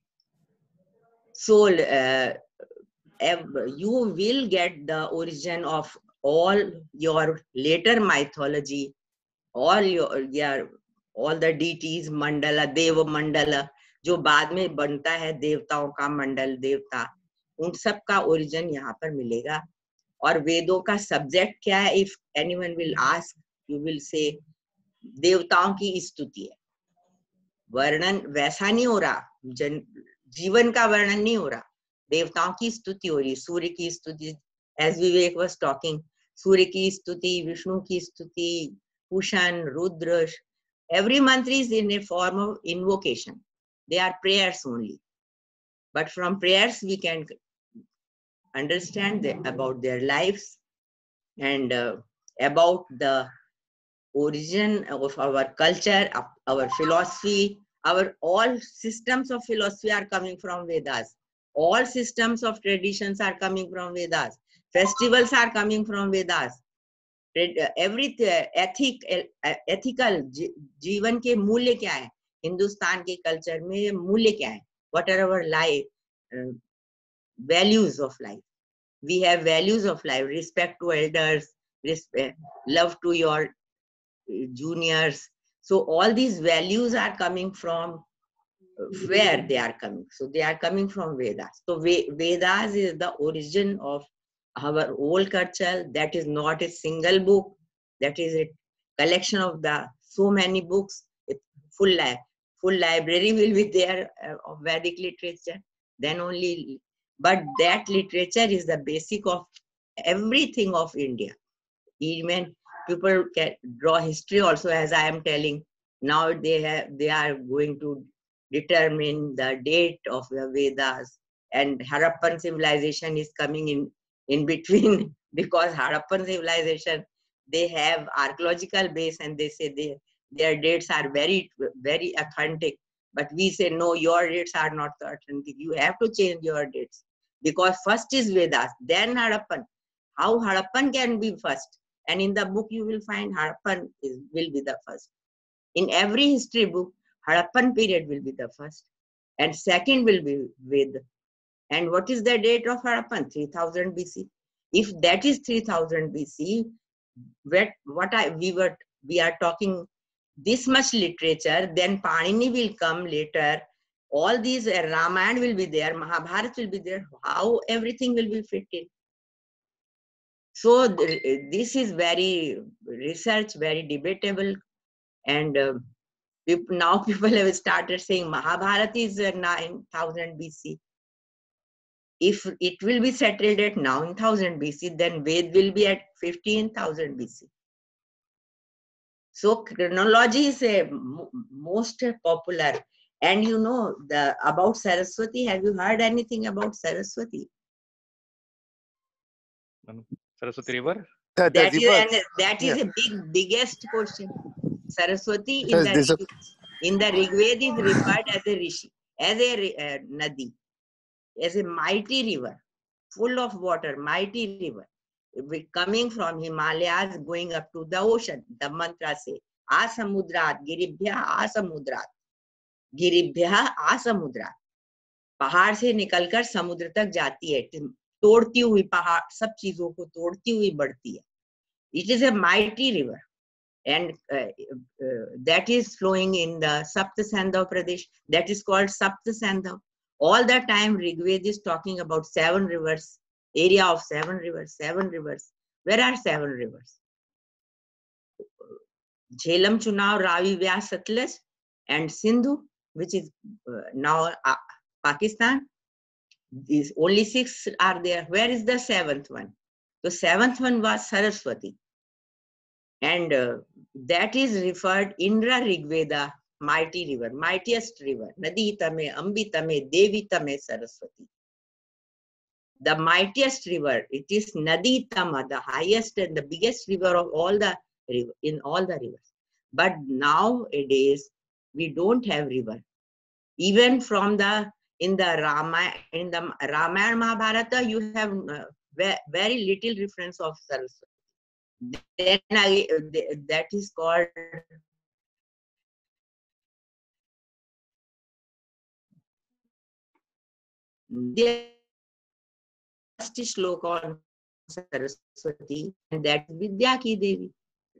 So uh, you will get the origin of all your later mythology, all your yeah, all the deities, mandala, deva mandala, जो बाद में बनता है देवताओं का मंडल देवता, उन सब का ओरिजिन यहाँ पर मिलेगा. और वेदों का सब्जेक्ट क्या है? If anyone will ask, you will say देवताओं की स्तुति है. वर्णन वैसा नहीं हो रहा, जन जीवन का वर्णन नहीं हो रहा, देवताओं की स्तुति हो रही. सूर्य की स्तुति, as Vivek was talking, Surya की स्तुति, विष्णु की स्तुति, Pushan, Rudra, every mantra is in a form of invocation. They are prayers only. But from prayers we can understand the, about their lives and uh, about the origin of our culture, of our philosophy. Our all systems of philosophy are coming from Vedas. All systems of traditions are coming from Vedas. Festivals are coming from Vedas. Every ethic ethical जीवन के मूल्य क्या है, हिंदुस्तान के culture में मूल्य क्या है, what are our life values of life. We have values of life, respect to elders, love to your juniors. So all these values are coming from where they are coming. So they are coming from Vedas. So Vedas is the origin of our whole culture. That is not a single book. That is a collection of the so many books. Full li full library will be there uh, of Vedic literature. Then only, but that literature is the basic of everything of India. Even people can draw history also, as I am telling. Now they have, they are going to determine the date of the Vedas, and Harappan civilization is coming in, in between because Harappan civilization, they have archaeological base and they say they, their dates are very, very authentic. But we say, no, your dates are not authentic. You have to change your dates because first is Vedas, then Harappan. How Harappan can be first? And in the book you will find Harappan is, will be the first. In every history book, Harappan period will be the first, and second will be Veda. And what is the date of Harappan? three thousand B C. If that is three thousand B C, what, what I, we were we are talking this much literature, then Panini will come later. All these uh, Ramayana will be there, Mahabharata will be there. How everything will be fit in? So th this is very research, very debatable, and uh, now people have started saying Mahabharata is uh, nine thousand B C. If it will be settled at nine thousand B C, then Ved will be at fifteen thousand B C. So chronology is a most popular. And you know the about Saraswati. Have you heard anything about Saraswati? Saraswati River? The, the That is, river. and that is Yeah. a big, biggest question. Saraswati in Yes, the there's a- in the Rigveda is referred as a rishi, as a uh, nadi, as a mighty river, full of water, mighty river, coming from Himalayas, going up to the ocean. The mantra say, Asamudrat, Giribhya Asamudrat, Giribhya Asamudrat. पहाड़ से निकलकर समुद्र तक जाती है, तोड़ती हुई पहाड़, सब चीजों को तोड़ती हुई बढ़ती है. It is a mighty river, and uh, uh, that is flowing in the Saptasandha Pradesh. That is called Saptasandha. All the time Rigveda is talking about seven rivers, area of seven rivers, seven rivers. Where are seven rivers? Jhelum, Chunav, Ravi, Vyas, Satluj, and Sindhu, which is uh, now uh, Pakistan. These only six are there. Where is the seventh one? The seventh one was Saraswati. And uh, that is referred Indra Rigveda, mighty river, mightiest river. Nadi Tame, Ambi Tame, Devi Tame, Saraswati. The mightiest river, it is Nadi Tama, the highest and the biggest river of all the river, in all the rivers. But nowadays, we don't have river. Even from the, in the Rama, in the Ramayana Mahabharata, you have uh, very little reference of Saraswati. Then I, that is called the first shloka on Saraswati, and that is Vidya ki Devi.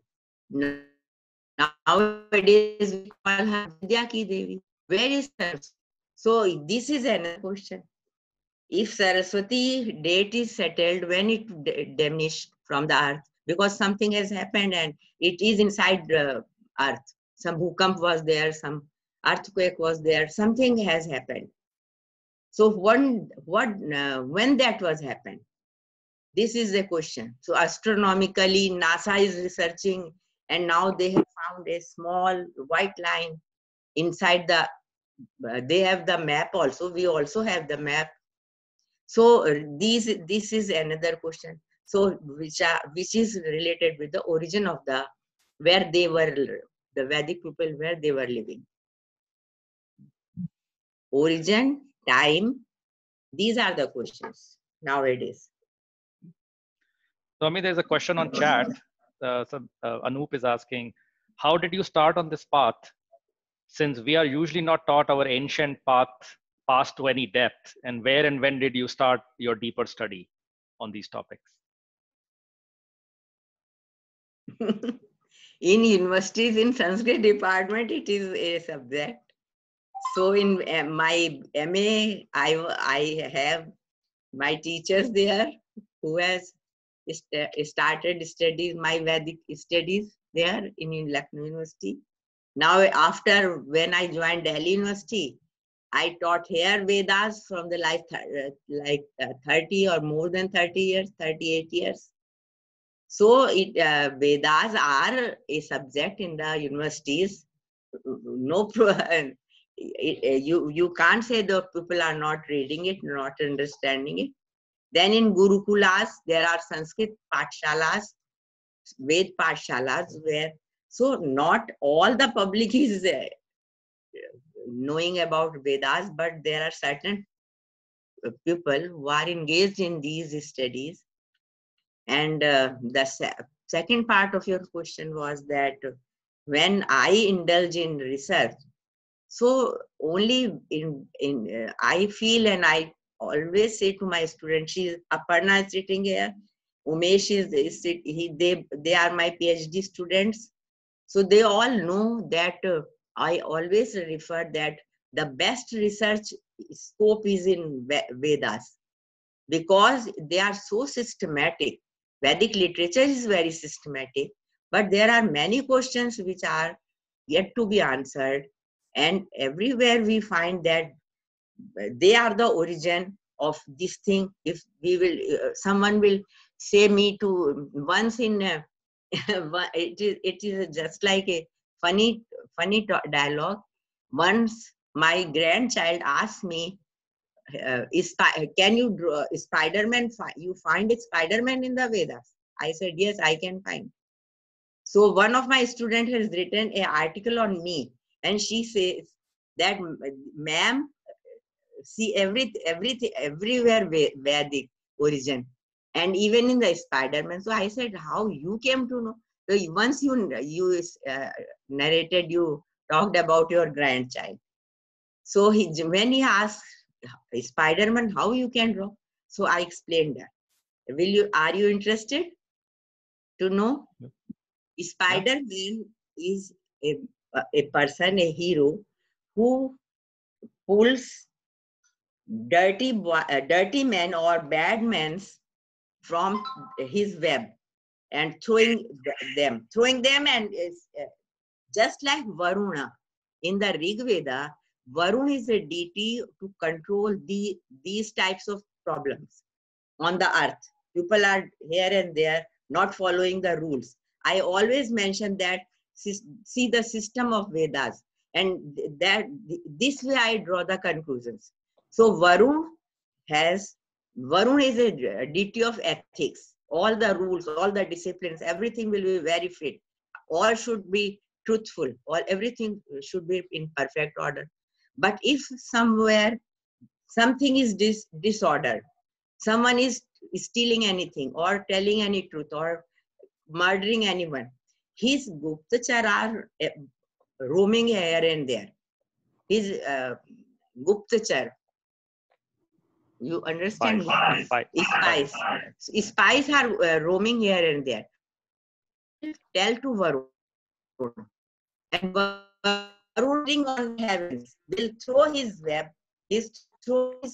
Nowadays we call her Vidya ki Devi. Where is Saraswati? So this is another question. If Saraswati date is settled, when it diminished from the earth, because something has happened and it is inside the earth. Some bhukamp was there, some earthquake was there, something has happened. So one, what, uh, when that was happened? This is the question. So astronomically, NASA is researching, and now they have found a small white line inside the, uh, they have the map also, we also have the map. So uh, these, this is another question. So which are, which is related with the origin of the, where they were, the Vedic people, where they were living. Origin, time, these are the questions nowadays. Swami, there's a question on chat. Uh, so, uh, Anoop is asking, how did you start on this path? Since we are usually not taught our ancient path past to any depth, and where and when did you start your deeper study on these topics? In universities, in Sanskrit department, it is a subject. So in uh, my M A, I, I have my teachers there who has st started studies, my Vedic studies there in Lucknow University. Now after, when I joined Delhi University, I taught here Vedas from the like, uh, like uh, thirty or more than thirty years, thirty-eight years. So it, uh, Vedas are a subject in the universities, no, you, you can't say the people are not reading it, not understanding it. Then in Gurukulas, there are Sanskrit Pathshalas, Ved Pathshalas, where, so not all the public is uh, knowing about Vedas, but there are certain people who are engaged in these studies. And uh, the se second part of your question was that when I indulge in research, so only in, in uh, I feel, and I always say to my students, she's Aparna is sitting here, Umesh is, is he, they, they are my PhD students. So they all know that uh, I always refer that the best research scope is in Vedas, because they are so systematic. Vedic literature is very systematic, but there are many questions which are yet to be answered. And everywhere we find that they are the origin of this thing. If we will, uh, someone will say me to once in, uh, it is it is just like a funny funny dialogue. Once my grandchild asked me, uh, is, "Can you draw Spider-Man? You find it Spider-Man in the Vedas?" I said, "Yes, I can find." So one of my students has written an article on me, and she says that, "Ma'am, see every everything everywhere Vedic origin, and even in the Spider-Man." So I said, "How you came to know?" So once you you uh, narrated, you talked about your grandchild. So he, when he asked, "Spider-Man, how you can draw?" So I explained that. Will you? Are you interested to know? Yeah. Spider-Man is a, a person, a hero, who pulls dirty boy, uh, dirty men or bad men from his web and throwing them, throwing them, and is uh, just like Varuna in the Rig Veda. Varun is a deity to control the these types of problems on the earth. People are here and there not following the rules. I always mention that, see the system of Vedas, and that this way I draw the conclusions. So Varun has, Varun is a deity of ethics. All the rules, all the disciplines, everything will be very fit. All should be truthful. All everything should be in perfect order. But if somewhere something is dis disordered, someone is stealing anything or telling any truth or murdering anyone, his Guptachar are uh, roaming here and there. His uh, Guptachar, you understand? Spies. Spies. Spies. Spies are uh, roaming here and there. Tell to Varun, and Varun on heavens will throw his web, his throw his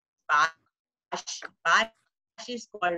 pash, pash is called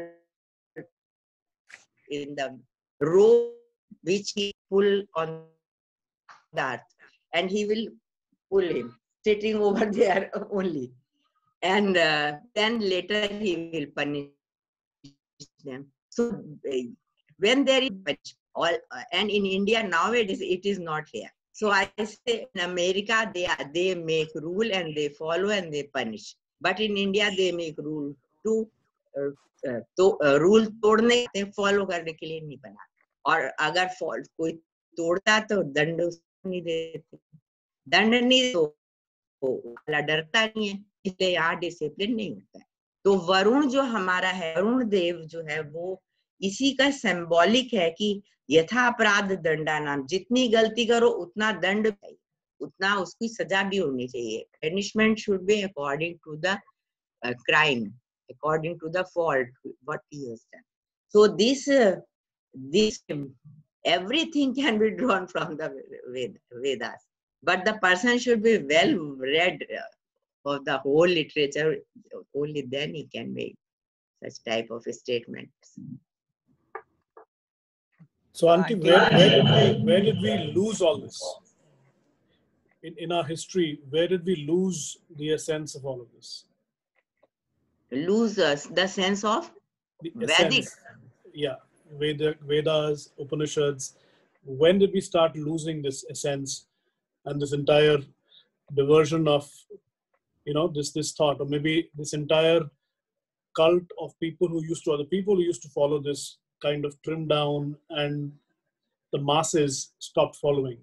in the rope which he pull on the earth, and he will pull him sitting over there only, and uh, then later he will punish them. So uh, when there is all, uh, and in India nowadays it is not here. So I say in America they are, they make rule and they follow and they punish, but in India they make rule to uh, uh, तो rule तोड़ने follow करने के लिए नहीं बना, और अगर fault कोई तोड़ता तो दंड नहीं देते, दंड नहीं तो वाला डरता नहीं है, इसलिए यहाँ डिसिप्लिन नहीं होता है. तो वरुण जो हमारा है, वरुण देव जो है वो इसी का सिंबॉलिक है कि यथा अपराध दंडा नाम, जितनी गलती करो उतना दंड चाहिए, उतना उसकी सजा भी होनी चाहिए. Punishment should be according to the uh, crime, according to the fault what he has done. So this uh, this everything can be drawn from the Vedas, but the person should be well read of the whole literature. Only then he can make such type of statements. So Auntie, where, where did we where did we lose all this? In in our history, where did we lose the essence of all of this? Lose us the sense of the Vedic. Essence. Yeah, Veda, Vedas, Upanishads. When did we start losing this essence? and this entire diversion of, you know, this this thought, or maybe this entire cult of people who used to, or the people who used to follow this kind of trimmed down, and the masses stopped following?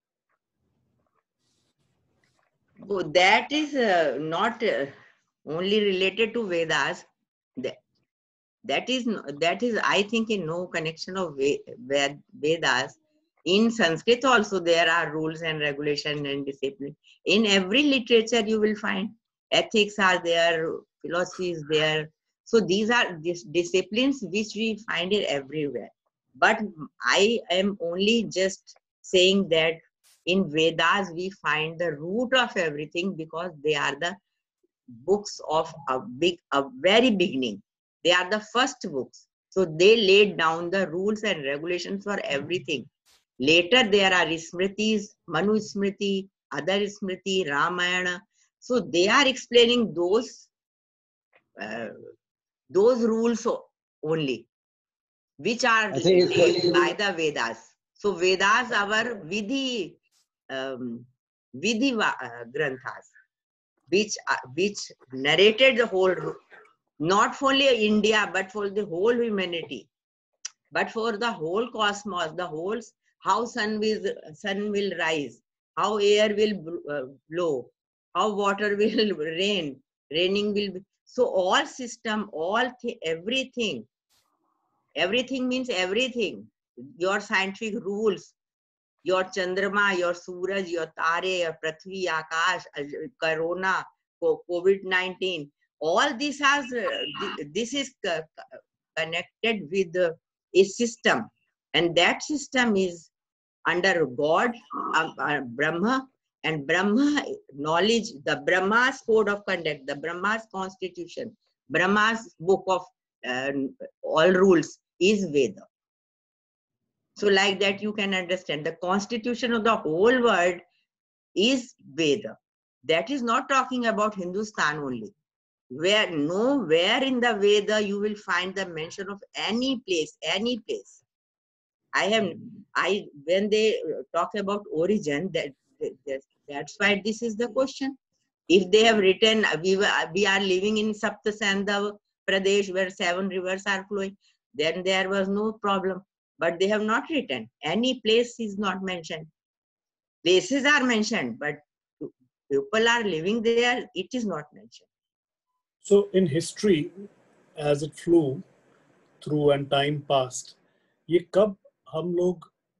So that is uh, not uh, only related to Vedas. That, that is that is I think in no connection of Ved, Vedas. In Sanskrit also there are rules and regulation and discipline. In every literature you will find ethics are there, philosophy is there. So these are dis disciplines which we find it everywhere. But I am only just saying that in Vedas we find the root of everything, because they are the books of a big, a very beginning. They are the first books. So they laid down the rules and regulations for everything. Later there are Smritis, Manu Smriti, other Smriti, Ramayana. So they are explaining those uh, those rules only, which are laid by the Vedas. So Vedas our Vidhi um, Vidhi uh, Granthas, which uh, which narrated the whole, not for only India but for the whole humanity, but for the whole cosmos, the whole, how sun will sun will rise, how air will uh, blow, how water will rain, raining will be. So all system, all th everything, everything means everything. Your scientific rules, your Chandrama, your Suraj, your Tare, your Prithvi, Akash, Corona, COVID nineteen, all this has, uh, this is connected with uh, a system, and that system is under God, uh, uh, Brahma, and Brahma knowledge, the Brahma's code of conduct, the Brahma's constitution, Brahma's book of uh, all rules is Veda. So like that you can understand the constitution of the whole world is Veda. That is not talking about Hindustan only. Where nowhere in the Veda you will find the mention of any place, any place. I have, I when they talk about origin, that, that that's why this is the question. If they have written, we we are living in Saptasandha Pradesh where seven rivers are flowing, then there was no problem. But they have not written. Any place is not mentioned. Places are mentioned, but people are living there, it is not mentioned. So in history, as it flew through and time passed, ये कब हम लोग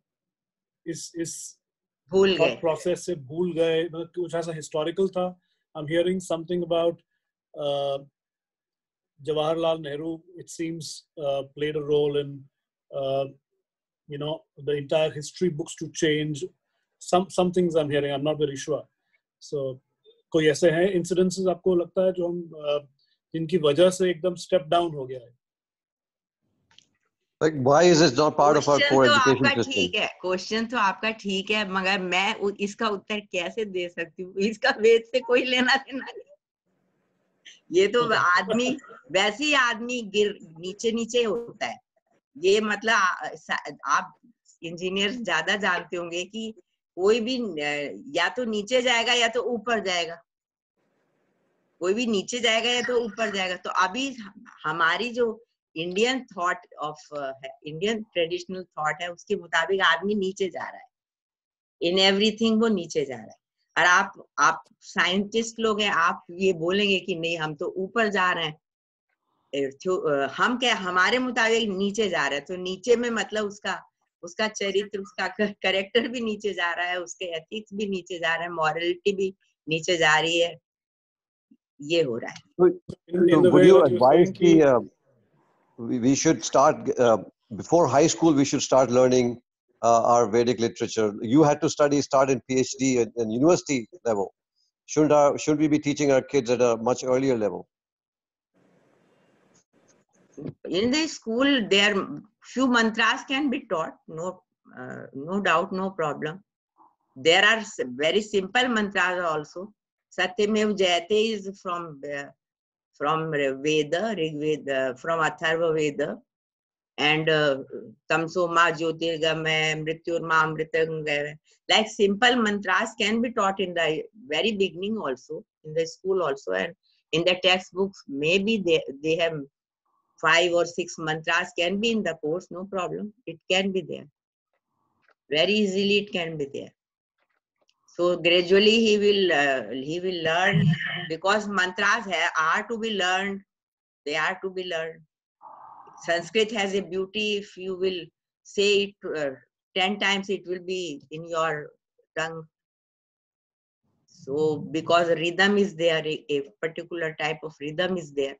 इस इस thought process से भूल गए, मतलब कुछ ऐसा historical था. I'm hearing something about uh, Jawaharlal Nehru, it seems, uh, played a role in uh, you know, the entire history books to change. Some some things I'm hearing, I'm not very sure. So, कोई ऐसे हैं incidences आपको लगता है जो हम जिनकी वजह से एकदम step down हो गया है? Like, why is this not part of our core education आपका system? ठीक है, क्वेश्चन तो आपका ठीक है, मगर मैं इसका उत्तर कैसे दे सकती हूँ? इसका वेद से कोई लेना देना नहीं. ये तो आदमी वैसे ही आदमी गिर नीचे नीचे होता है. ये मतलब आप इंजीनियर ज्यादा जानते होंगे कि कोई भी या तो नीचे जाएगा या तो ऊपर जाएगा, कोई भी नीचे जाएगा या तो ऊपर जाएगा. तो अभी हमारी जो Indian thought of Indian traditional thought है, उसके मुताबिक आदमी नीचे जा रहा है. इन एवरीथिंग वो नीचे जा रहा है. और आप आप साइंटिस्ट लोग हैं, आप ये बोलेंगे कि नहीं हम तो ऊपर जा रहे हैं. हम क्या, हमारे मुताबिक नीचे जा रहा है. तो नीचे में मतलब उसका उसका चरित्र, उसका करेक्टर भी नीचे जा रहा है, उसके एथिक्स भी नीचे जा रहा है, मॉरलिटी भी नीचे जा रही है. ये हो रहा है. So, so would you advise the uh, we, we should start uh, before high school? We should start learning uh, our Vedic literature. You had to study, start in PhD and, and university level. Shouldn't our, should we be teaching our kids at a much earlier level? In the school, there few mantras can be taught. No, uh, no doubt, no problem. There are very simple mantras also. Satyamev Jayate is from uh, from Veda, Rig Veda, from Atharva Veda. and uh, tamso ma jyotirgamay, mrityurma amritangay. Like simple mantras can be taught in the very beginning also, in the school also, and in the textbooks. Maybe they, they have five or six mantras can be in the course, no problem. It can be there. Very easily it can be there. So gradually he will uh, he will learn, because mantras have, are to be learned. They are to be learned. Sanskrit has a beauty. If you will say it uh, ten times, it will be in your tongue. So because rhythm is there, a, a particular type of rhythm is there.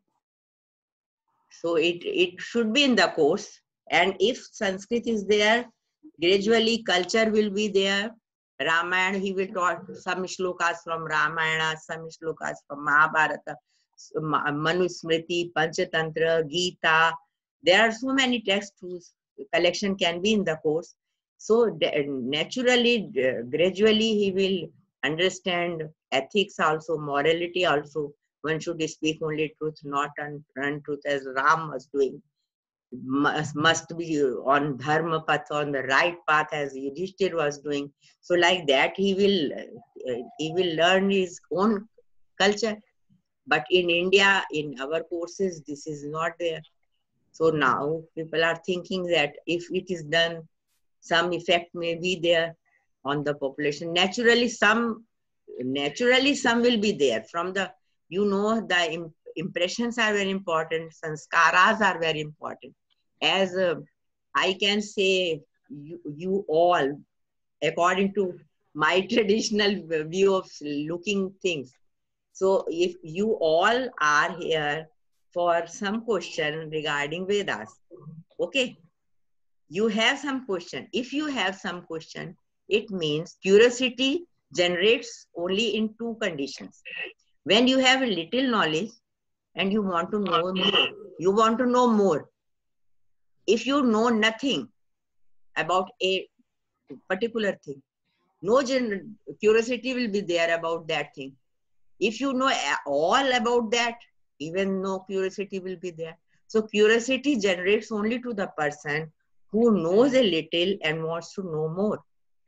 So it, it should be in the course. And if Sanskrit is there, gradually culture will be there. Ramayana, he will taught some shlokas from Ramayana, some shlokas from Mahabharata, Manu Smriti, Panchatantra, Gita. There are so many texts whose collection can be in the course. So naturally, gradually he will understand ethics also, morality also. One should speak only truth, not untruth, as Ram was doing. Must, must be on dharma path, on the right path, as Yudhishthir was doing. So like that he will uh, he will learn his own culture. But in India, in our courses, this is not there. So now people are thinking that if it is done, some effect may be there on the population. Naturally, some naturally some will be there. From the, you know, the imp impressions are very important. Sanskaras are very important. As uh, I can say, you, you all, according to my traditional view of looking things. So if you all are here for some question regarding Vedas, okay, you have some question. If you have some question, it means curiosity generates only in two conditions. When you have a little knowledge and you want to know more, you want to know more. If you know nothing about a particular thing, no curiosity will be there about that thing. If you know all about that, even no curiosity will be there. So curiosity generates only to the person who knows a little and wants to know more.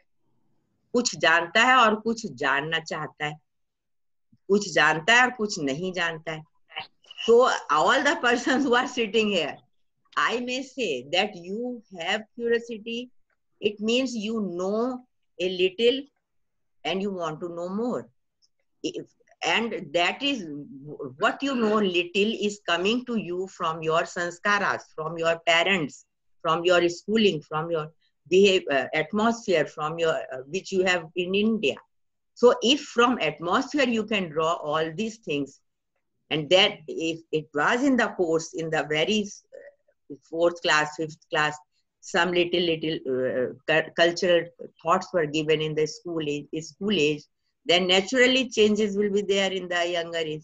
कुछ जानता है और कुछ जानना चाहता है, कुछ जानता है और कुछ नहीं जानता है. So all the persons who are sitting here, I may say that you have curiosity. It means you know a little and you want to know more. If, and that is what you know little is coming to you from your sanskaras, from your parents, from your schooling, from your behave, uh, atmosphere, from your uh, which you have in India. So if from atmosphere you can draw all these things, and that if it was in the course in the very uh, fourth class, fifth class, some little little uh, cultural thoughts were given in the school age, school age, then naturally changes will be there in the younger age.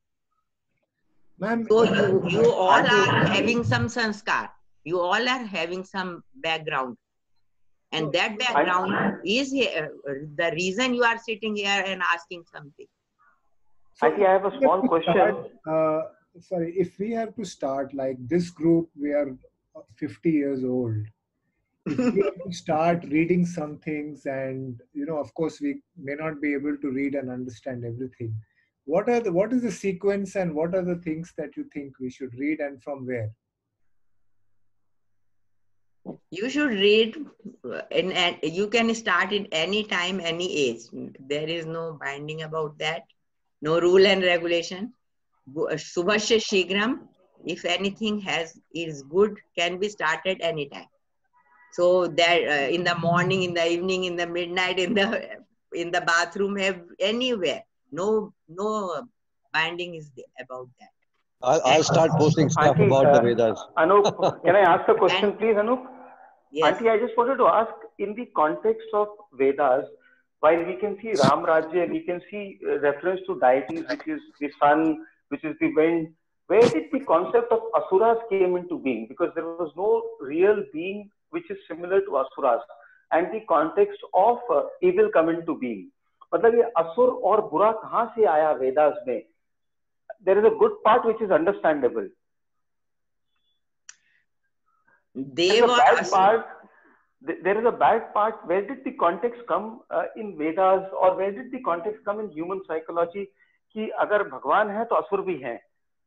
So you, you all are having some sanskar. You all are having some background. And that background is uh, the reason you are sitting here and asking something. So, I think I have a small question. Uh, sorry, if we have to start like this group, we are fifty years old. If we have to start reading some things, and you know, of course, we may not be able to read and understand everything. What are the what is the sequence, and what are the things that you think we should read, and from where? You should read, and, and you can start at any time, any age. There is no binding about that, no rule and regulation. Subhasya Shigram, if anything has is good, can be started anytime. So that uh, in the morning, in the evening, in the midnight, in the in the bathroom, have anywhere. No, no binding is about that. I'll, I'll start posting stuff Auntie, about uh, the Vedas. Anup, can I ask a question, and, please, Anup? Yes. Auntie, I just wanted to ask, in the context of Vedas, while we can see Ram Rajya, we can see uh, reference to deities, which is the sun, which is the wind. Where did the concept of asuras came into being? Because there was no real being which is similar to asuras, and the context of uh, evil come into being. मतलब ये असुर और बुरा कहाँ से आया वेदास में? There is a good part which is understandable. Deva, the bad Asura. part, there is a bad part. Where did the context come uh, in Vedas, or where did the context come in human psychology? कि अगर भगवान है तो असुर भी हैं.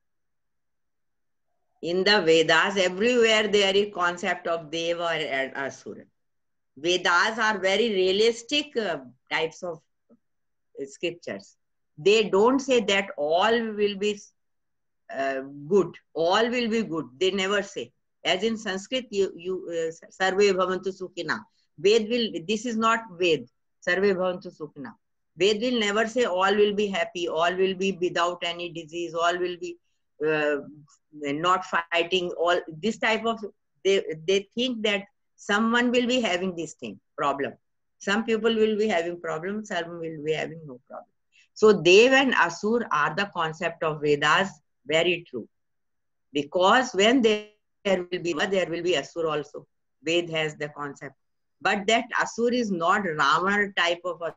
In the Vedas, everywhere there is concept of Deva and Asura. Vedas are very realistic uh, types of scriptures. They don't say that all will be uh, good, all will be good. They never say. As in Sanskrit, you, you uh, Sarve Bhavantu Sukhina. Ved will, this is not Ved, Sarve Bhavantu Sukhina. Ved will never say all will be happy, all will be without any disease, all will be uh, not fighting, all this type of, they, they think that someone will be having this thing, problem. Some people will be having problems, some will be having no problem. So Dev and Asur are the concept of Vedas, very true. Because when there will be, there will be Asur also. Ved has the concept. But that Asur is not Rama type of Asur.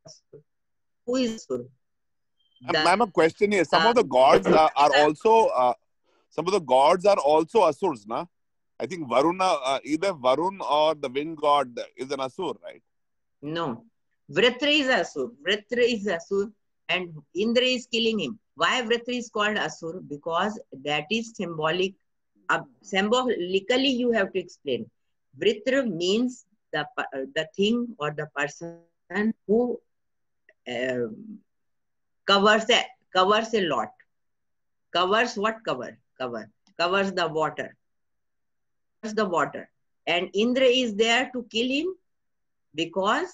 Who is Asur? Ma'am, a question is, some uh, of the gods uh, are also, uh, some of the gods are also Asurs, na? I think Varuna, uh, either Varun or the wind god is an Asur, right? No. Vritra is Asur. Vritra is Asur and Indra is killing him. Why Vritra is called Asur? Because that is symbolic. Uh, symbolically you have to explain. Vritra means the, uh, the thing or the person who uh, covers a, covers a lot. Covers what cover? Cover. Covers the water. Covers the water. And Indra is there to kill him because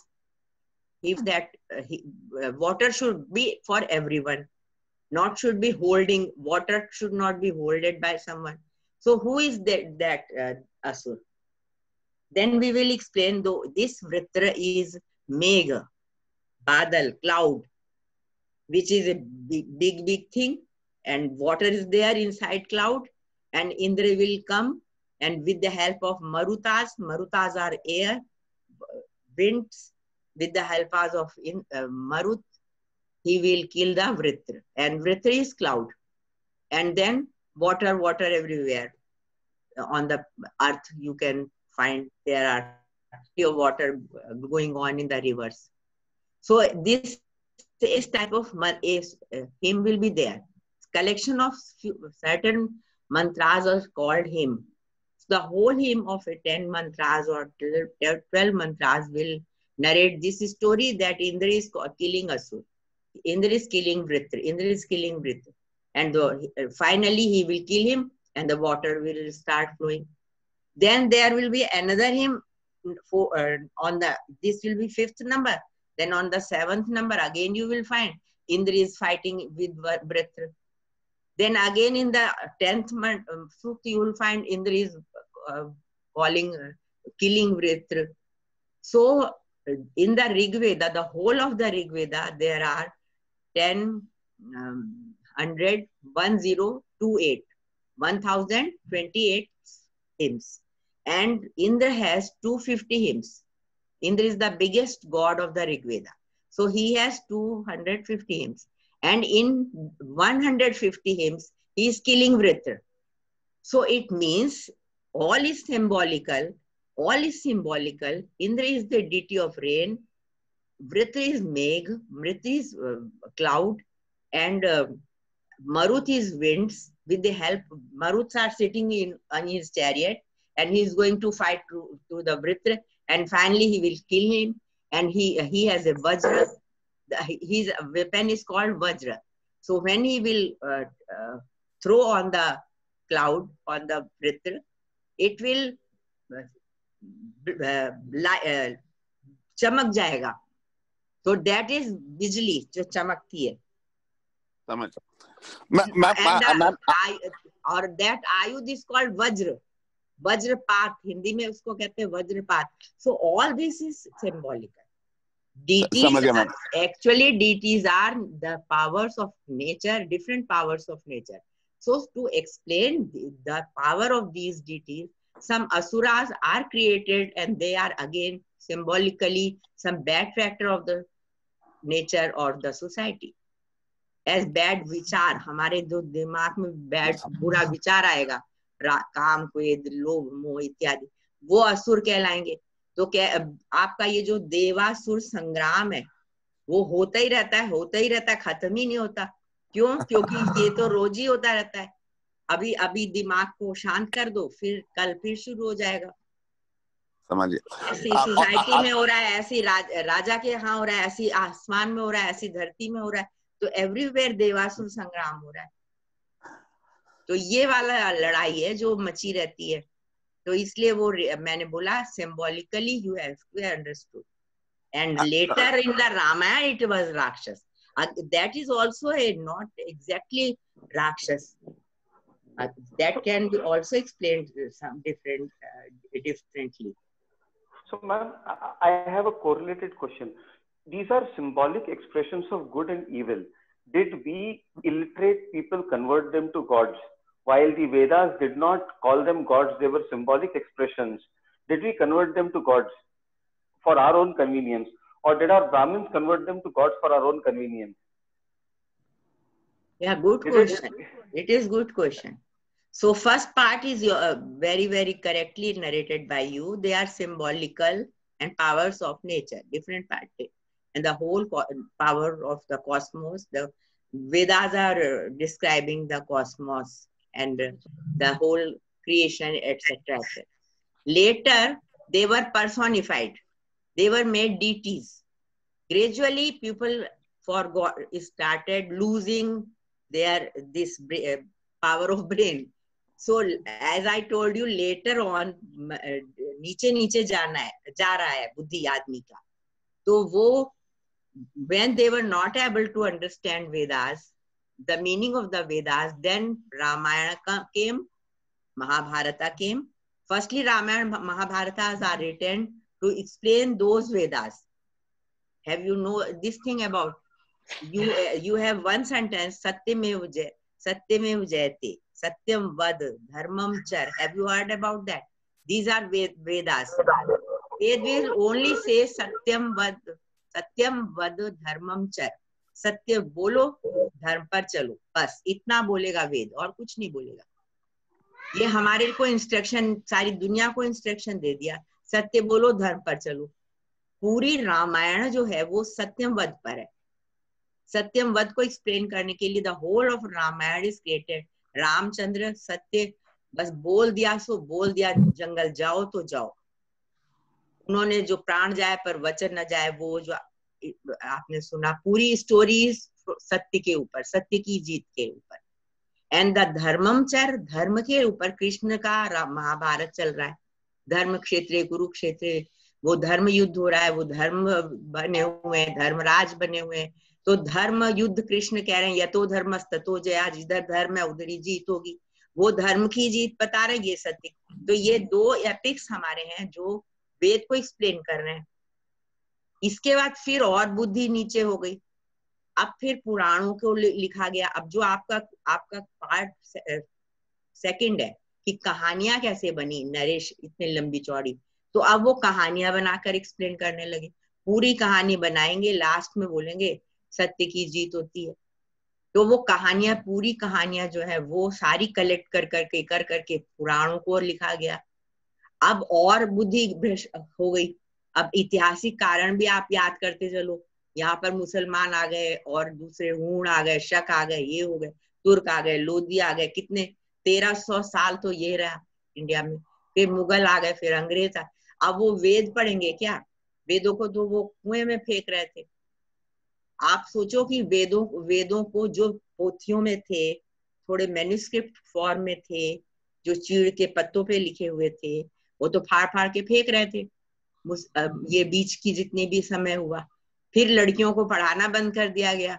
if that uh, he, uh, water should be for everyone, not should be holding, water should not be holded by someone. So who is that, that uh, Asur? Then we will explain, though this Vritra is Megha, Badal, cloud, which is a big, big, big thing, and water is there inside cloud, and Indra will come, and with the help of Marutas, Marutas are air, winds, with the help of in, uh, Marut, he will kill the Vritra. And Vritra is cloud. And then water, water everywhere. On the earth you can find there are pure water going on in the rivers. So this is type of is, uh, hymn will be there. Collection of certain mantras are called hymn. So the whole hymn of ten mantras or twelve mantras will narrate this story that Indra is killing Asur. Indra is killing Vritra. Indra is killing Vritra. And the, uh, finally he will kill him and the water will start flowing. Then there will be another hymn for, uh, on the, this will be fifth number. Then on the seventh number, again you will find Indra is fighting with Vritra. Then again in the tenth month, um, you will find Indra is uh, calling, uh, killing Vritra. So in the Rig Veda, the whole of the Rig Veda, there are ten, um, one hundred, one thousand twenty-eight, one thousand twenty-eight hymns. And Indra has two hundred fifty hymns. Indra is the biggest god of the Rig Veda. So he has two hundred fifty hymns. And in one hundred fifty hymns, he is killing Vritra. So it means all is symbolical. All is symbolical. Indra is the deity of rain. Vritra is Megh. Vritra is uh, cloud. And uh, Marut is winds. With the help, Maruts are sitting in on his chariot. And he is going to fight to, to the Vritra. And finally he will kill him. And he, he has a Vajra. His weapon is called Vajra. So when he will uh, uh, throw on the cloud, on the Vritra, it will uh, uh, uh, chamak jayega. So that is bijli, jo chamakti hai. Ma, ma, ma, and the, I, or that ayudh is called Vajra. Vajrapat, Hindi mein usko kehte hain Vajrapat. So all this is symbolical. Deities are, actually deities are the powers of nature, different powers of nature. So to explain the, the power of these deities, some asuras are created and they are again symbolically some bad factor of the nature or the society. As bad vichar, हमारे जो दिमाग में bad बुरा विचार आएगा, काम, क्रोध, लोभ, मोह इत्यादि, वो असुर कहलाएंगे। तो क्या आपका ये जो देवासुर संग्राम है वो होता ही रहता है, होता ही रहता है, खत्म ही नहीं होता। क्यों? क्योंकि ये तो रोज ही होता रहता है। अभी अभी दिमाग को शांत कर दो, फिर कल फिर शुरू हो जाएगा। समझिए, ऐसी सोसाइटी में हो रहा है, ऐसी राज, राजा के यहाँ हो रहा है, ऐसी आसमान में हो रहा है, ऐसी धरती में हो रहा है, तो एवरीवेयर देवासुर संग्राम हो रहा है। तो ये वाला लड़ाई है जो मची रहती है। तो इसलिए वो मैंने बोला symbolically you have to understood, and later in the Ramayana it was rakshasa, that is also a not exactly rakshasa, that can be also explained some different uh, differently. So ma'am, I have a correlated question. These are symbolic expressions of good and evil. Did we illiterate people convert them to gods? While the Vedas did not call them gods, they were symbolic expressions. Did we convert them to gods for our own convenience? Or did our Brahmins convert them to gods for our own convenience? Yeah, good Did question. It, it is good question. So first part is your, uh, very, very correctly narrated by you. They are symbolical and powers of nature, different part. And the whole power of the cosmos, the Vedas are uh, describing the cosmos and uh, the whole creation, et cetera, et cetera. Later, they were personified. They were made deities. Gradually, people forgot, started losing their this uh, power of brain. So as I told you, later on, नीचे नीचे जाना है, जा रहा है बुद्धि आदमी का. तो वो, when they were not able to understand Vedas, the meaning of the Vedas, then Ramayana came, Mahabharata came. Firstly, Ramayana and Mahabharatas are written to explain those Vedas. Have you know this thing about, you you have one sentence, Satyamev Jayate, Satyamev Jayate, Satyam Vad, Dharmam Char. Have you heard about that? These are Vedas. Ved will only say Satyam Vad, Satyam Vad, Dharmam Char. सत्य बोलो, धर्म पर चलो, बस इतना बोलेगा वेद, और कुछ नहीं बोलेगा. ये हमारे को इंस्ट्रक्शन, सारी दुनिया को इंस्ट्रक्शन दे दिया, सत्य बोलो, धर्म पर चलो. पूरी रामायण जो है वो सत्यम वध पर है. सत्यम वध को एक्सप्लेन करने के लिए the whole of Ramayana is created. Ramchandra सत्य बस बोल दिया सो बोल दिया, जंगल जाओ तो जाओ. उन्होंने जो प्राण जाए पर वचन न जाए, वो जो आपने सुना, पूरी स्टोरी सत्य के ऊपर, सत्य की जीत के ऊपर. एंड द धर्मम चर, धर्म के ऊपर कृष्ण का महाभारत चल रहा है. धर्म क्षेत्र कुरुक्षेत्र, वो धर्म युद्ध हो रहा है, वो धर्म बने हुए हैं, धर्मराज बने हुए हैं. तो धर्म युद्ध कृष्ण कह रहे हैं, यतो धर्मस्ततो जया, जिधर धर्म है उधर ही जीत होगी. वो धर्म की जीत बता रहे हैं, ये सत्य. तो ये दो एपिक्स हमारे हैं जो वेद को एक्सप्लेन कर रहे हैं. इसके बाद फिर और बुद्धि नीचे हो गई. अब फिर पुराणों को लिखा गया. अब जो आपका आपका पार्ट सेकंड है कि कहानियां कैसे बनी, नरेश इतने लंबी चौड़ी, तो अब वो कहानियां बनाकर एक्सप्लेन करने लगे. पूरी कहानी बनाएंगे, लास्ट में बोलेंगे सत्य की जीत होती है. तो वो कहानियां, पूरी कहानियां जो है वो सारी कलेक्ट कर करके कर करके पुराणों को लिखा गया. अब और बुद्धि भ्रष्ट हो गई. अब ऐतिहासिक कारण भी आप याद करते चलो. यहाँ पर मुसलमान आ गए और दूसरे हूण आ गए, शक आ गए, ये हो गए, तुर्क आ गए, लोधी आ गए. कितने तेरह सौ साल तो ये रहा इंडिया में. फिर मुगल आ गए, फिर अंग्रेज आ. अब वो वेद पढ़ेंगे क्या? वेदों को तो वो कुएं में फेंक रहे थे. आप सोचो कि वेदों वेदों को जो पोथियों में थे, थोड़े मैन्युस्क्रिप्ट फॉर्म में थे, जो चीड़ के पत्तों पे लिखे हुए थे, वो तो फाड़ फाड़ के फेंक रहे थे. ये बीच की जितने भी समय हुआ, फिर लड़कियों को पढ़ाना बंद कर दिया गया.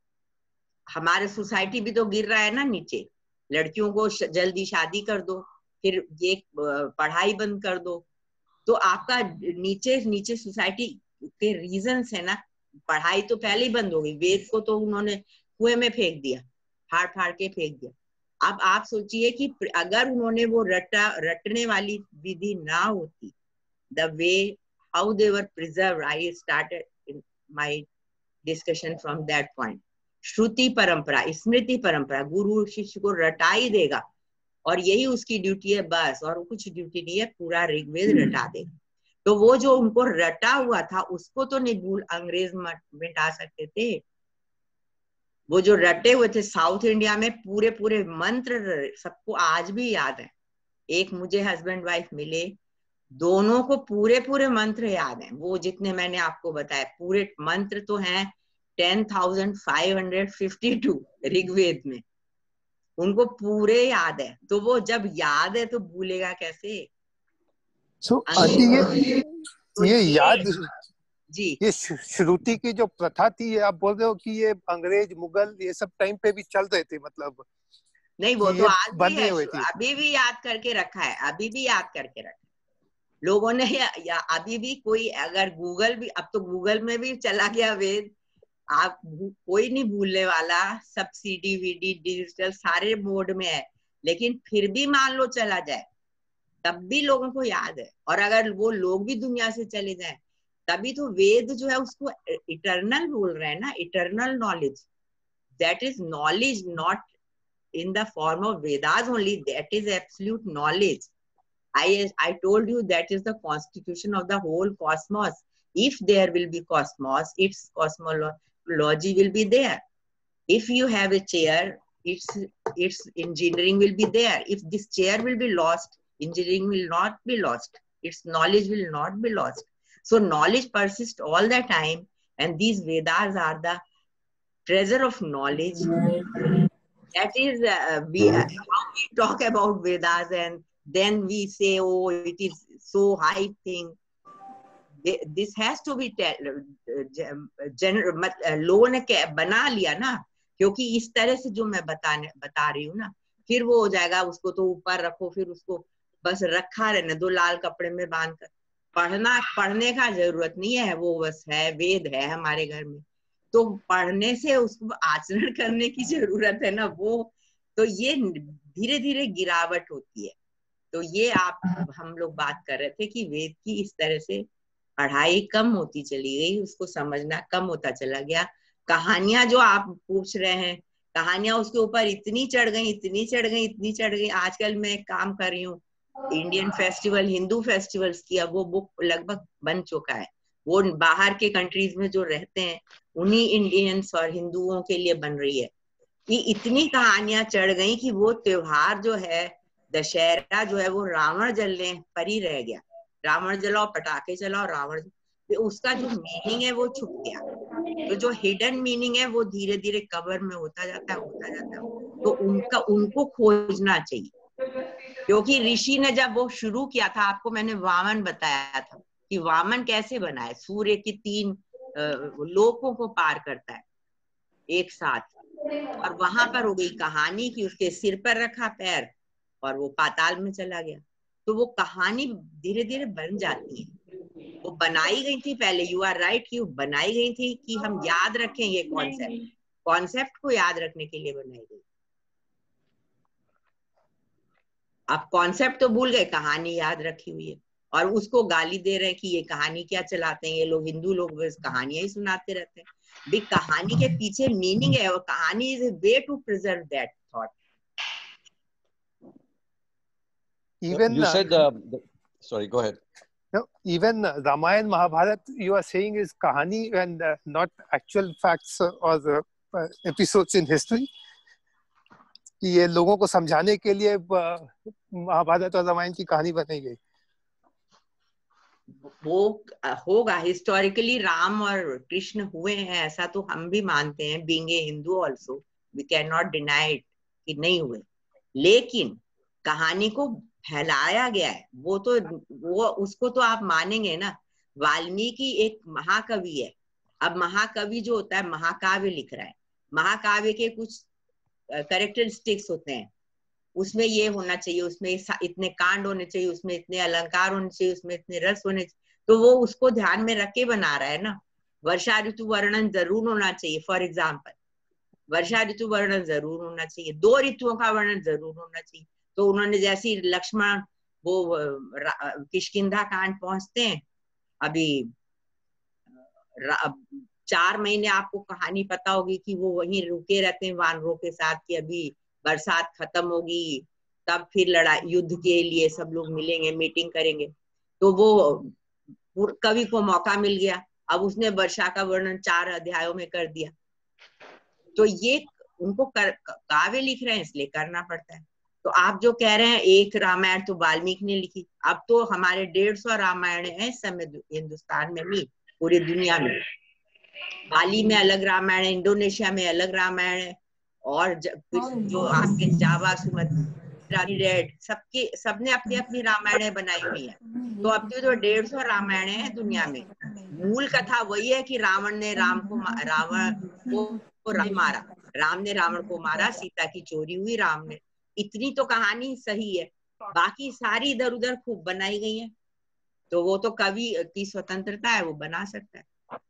हमारे सोसाइटी भी तो गिर रहा है ना नीचे. लड़कियों को जल्दी शादी कर दो, फिर ये पढ़ाई बंद कर दो. तो आपका नीचे नीचे सोसाइटी के रीजंस है ना. पढ़ाई तो पहले ही बंद हो गई. वेद को तो उन्होंने कुएं में फेंक दिया, फाड़ फाड़ के फेंक दिया. अब आप सोचिए कि अगर उन्होंने वो रटा रटने वाली विधि ना होती, the way how they were preserved, I started in my discussion from that point. श्रुति परंपरा, स्मृति परंपरा, गुरु शिष्य को रटा ही देगा और यही उसकी ड्यूटी है बस, और कुछ ड्यूटी नहीं है, पूरा ऋग्वेद रटा दे। तो वो जो उनको रटा हुआ था उसको तो नहीं भूल अंग्रेज मिटा सकते थे। वो जो रटे हुए थे साउथ इंडिया में पूरे पूरे मंत्र सबको आज भी याद है। एक मुझे हस्बैंड वाइफ मिले, दोनों को पूरे पूरे मंत्र याद हैं, वो जितने मैंने आपको बताया पूरे मंत्र तो हैं ten thousand five hundred fifty two Rigveda में, उनको पूरे याद है। तो वो जब याद है तो भूलेगा कैसे? so, आंटी ये तो ये ये याद जी ये श्रुति की जो प्रथा थी, ये आप बोल रहे हो कि ये अंग्रेज मुगल ये सब टाइम पे भी चल रहे थे, मतलब नहीं वो कि तो ये आज भी बनी है, हुई थी। अभी भी याद करके रखा है, अभी भी याद करके रखा है लोगों ने, या, या अभी भी कोई अगर गूगल भी, अब तो गूगल में भी चला गया वेद, आप कोई नहीं भूलने वाला, सब सीडी वीडी डिजिटल सारे मोड में है, लेकिन फिर भी मान लो चला जाए तब भी लोगों को याद है। और अगर वो लोग भी दुनिया से चले जाए तभी तो वेद जो है उसको इटर्नल बोल रहे हैं ना, eternal knowledge, that is knowledge not in the form of Vedas only, that is absolute knowledge. I, I told you that is the constitution of the whole cosmos. If there will be cosmos, its cosmology will be there. If you have a chair, its, its engineering will be there. If this chair will be lost, engineering will not be lost. Its knowledge will not be lost. So knowledge persists all the time, and these Vedas are the treasure of knowledge. That is, uh, we, uh, how we talk about Vedas and then we say, oh, it is so high thing. This has to be general. लोगों ने बना लिया ना, क्योंकि इस तरह से जो मैं बताने बता रही हूँ ना, फिर वो हो जाएगा, उसको तो ऊपर रखो, फिर उसको बस रखा रहने दो लाल कपड़े में बांध कर। पढ़ना पढ़ने का जरूरत नहीं है, वो बस है, वेद है हमारे घर में, तो पढ़ने से उसको आचरण करने की जरूरत है ना। वो तो ये धीरे धीरे गिरावट होती है। तो ये आप हम लोग बात कर रहे थे कि वेद की इस तरह से पढ़ाई कम होती चली गई, उसको समझना कम होता चला गया। कहानियां जो आप पूछ रहे हैं, कहानियां उसके ऊपर इतनी चढ़ गई इतनी चढ़ गई इतनी चढ़ गई। आजकल मैं काम कर रही हूँ इंडियन फेस्टिवल, हिंदू फेस्टिवल्स की, अब वो बुक लगभग बन चुका है। वो बाहर के कंट्रीज में जो रहते हैं उन्हीं इंडियंस और हिंदुओं के लिए बन रही है। कि इतनी कहानियां चढ़ गई कि वो त्योहार जो है दशहरा जो है वो रावण जलने पर ही रह गया। रावण जलाओ, पटाखे चलाओ, रावण, उसका जो मीनिंग है वो छुप गया। तो जो हिडन मीनिंग है वो धीरे धीरे कवर में होता जाता है होता जाता है तो उनका उनको खोजना चाहिए। क्योंकि ऋषि ने जब वो शुरू किया था, आपको मैंने वामन बताया था कि वामन कैसे बनाए, सूर्य की तीन लोकों को पार करता है एक साथ, और वहां पर हो गई कहानी कि उसके सिर पर रखा पैर और वो पाताल में चला गया। तो वो कहानी धीरे धीरे बन जाती है, वो बनाई गई थी पहले। यू आर राइट कि वो बनाई गई थी कि हम याद रखें, ये कॉन्सेप्ट कॉन्सेप्ट को याद रखने के लिए बनाई गई। आप कॉन्सेप्ट तो भूल गए, कहानी याद रखी हुई है, और उसको गाली दे रहे हैं कि ये कहानी क्या चलाते हैं ये लोग, हिंदू लोग बस कहानियां ही सुनाते रहते हैं। भी कहानी के पीछे मीनिंग है, और कहानी is a way to preserve that thought. Even you said uh, the, sorry, go ahead. No, even uh, Ramayana, Mahabharata, you are saying is kahani and uh, not actual facts uh, or the uh, episodes in history. कि ये लोगों को समझाने के लिए महाभारत और रामायण की कहानी बनाई गई। वो होगा हिस्टोरिकली, राम और कृष्ण हुए हैं ऐसा तो हम भी मानते हैं, being a Hindu also we can not deny it कि नहीं हुए, लेकिन कहानी को फैलाया गया है। वो तो वो उसको तो आप मानेंगे ना। वाल्मीकि एक महाकवि है। अब महाकवि जो होता है महाकाव्य लिख रहा है, महाकाव्य के कुछ कैरेक्टरिस्टिक्स होते हैं, उसमें ये होना चाहिए, उसमें इतने कांड होने चाहिए, उसमें इतने अलंकार होने चाहिए, उसमें इतने रस होने चाहिए। तो वो उसको ध्यान में रख के बना रहा है ना। वर्षा ऋतु वर्णन जरूर होना चाहिए, फॉर एग्जाम्पल वर्षा ऋतु वर्णन जरूर होना चाहिए, दो ऋतुओं का वर्णन जरूर होना चाहिए। तो उन्होंने जैसी लक्ष्मण वो किष्किंधा कांड पहुंचते हैं, अभी चार महीने आपको कहानी पता होगी कि वो वहीं रुके रहते हैं वानरों के साथ कि अभी बरसात खत्म होगी, तब फिर लड़ाई युद्ध के लिए सब लोग मिलेंगे, मीटिंग करेंगे। तो वो कवि को मौका मिल गया, अब उसने वर्षा का वर्णन चार अध्यायों में कर दिया। तो ये उनको कर, काव्य लिख रहे हैं इसलिए करना पड़ता है। तो आप जो कह रहे हैं एक रामायण तो वाल्मीकि ने लिखी, अब तो हमारे डेढ़ सौ रामायण है इस समय हिंदुस्तान में नहीं, पूरी दुनिया में। बाली में अलग रामायण है, इंडोनेशिया में अलग रामायण है, और जो आपके जावा, सुमात्रा, रेड, सबके सबने अपनी अपनी रामायणें बनाई हुई है। तो अब तो डेढ़ सौ रामायण है दुनिया में। मूल कथा वही है कि रावण ने राम को रावण को राम मारा, राम ने रावण को मारा, सीता की चोरी हुई राम ने, इतनी तो कहानी सही है। बाकी सारी इधर उधर खूब बनाई गई है। तो वो तो कवि की स्वतंत्रता है, वो बना सकता है।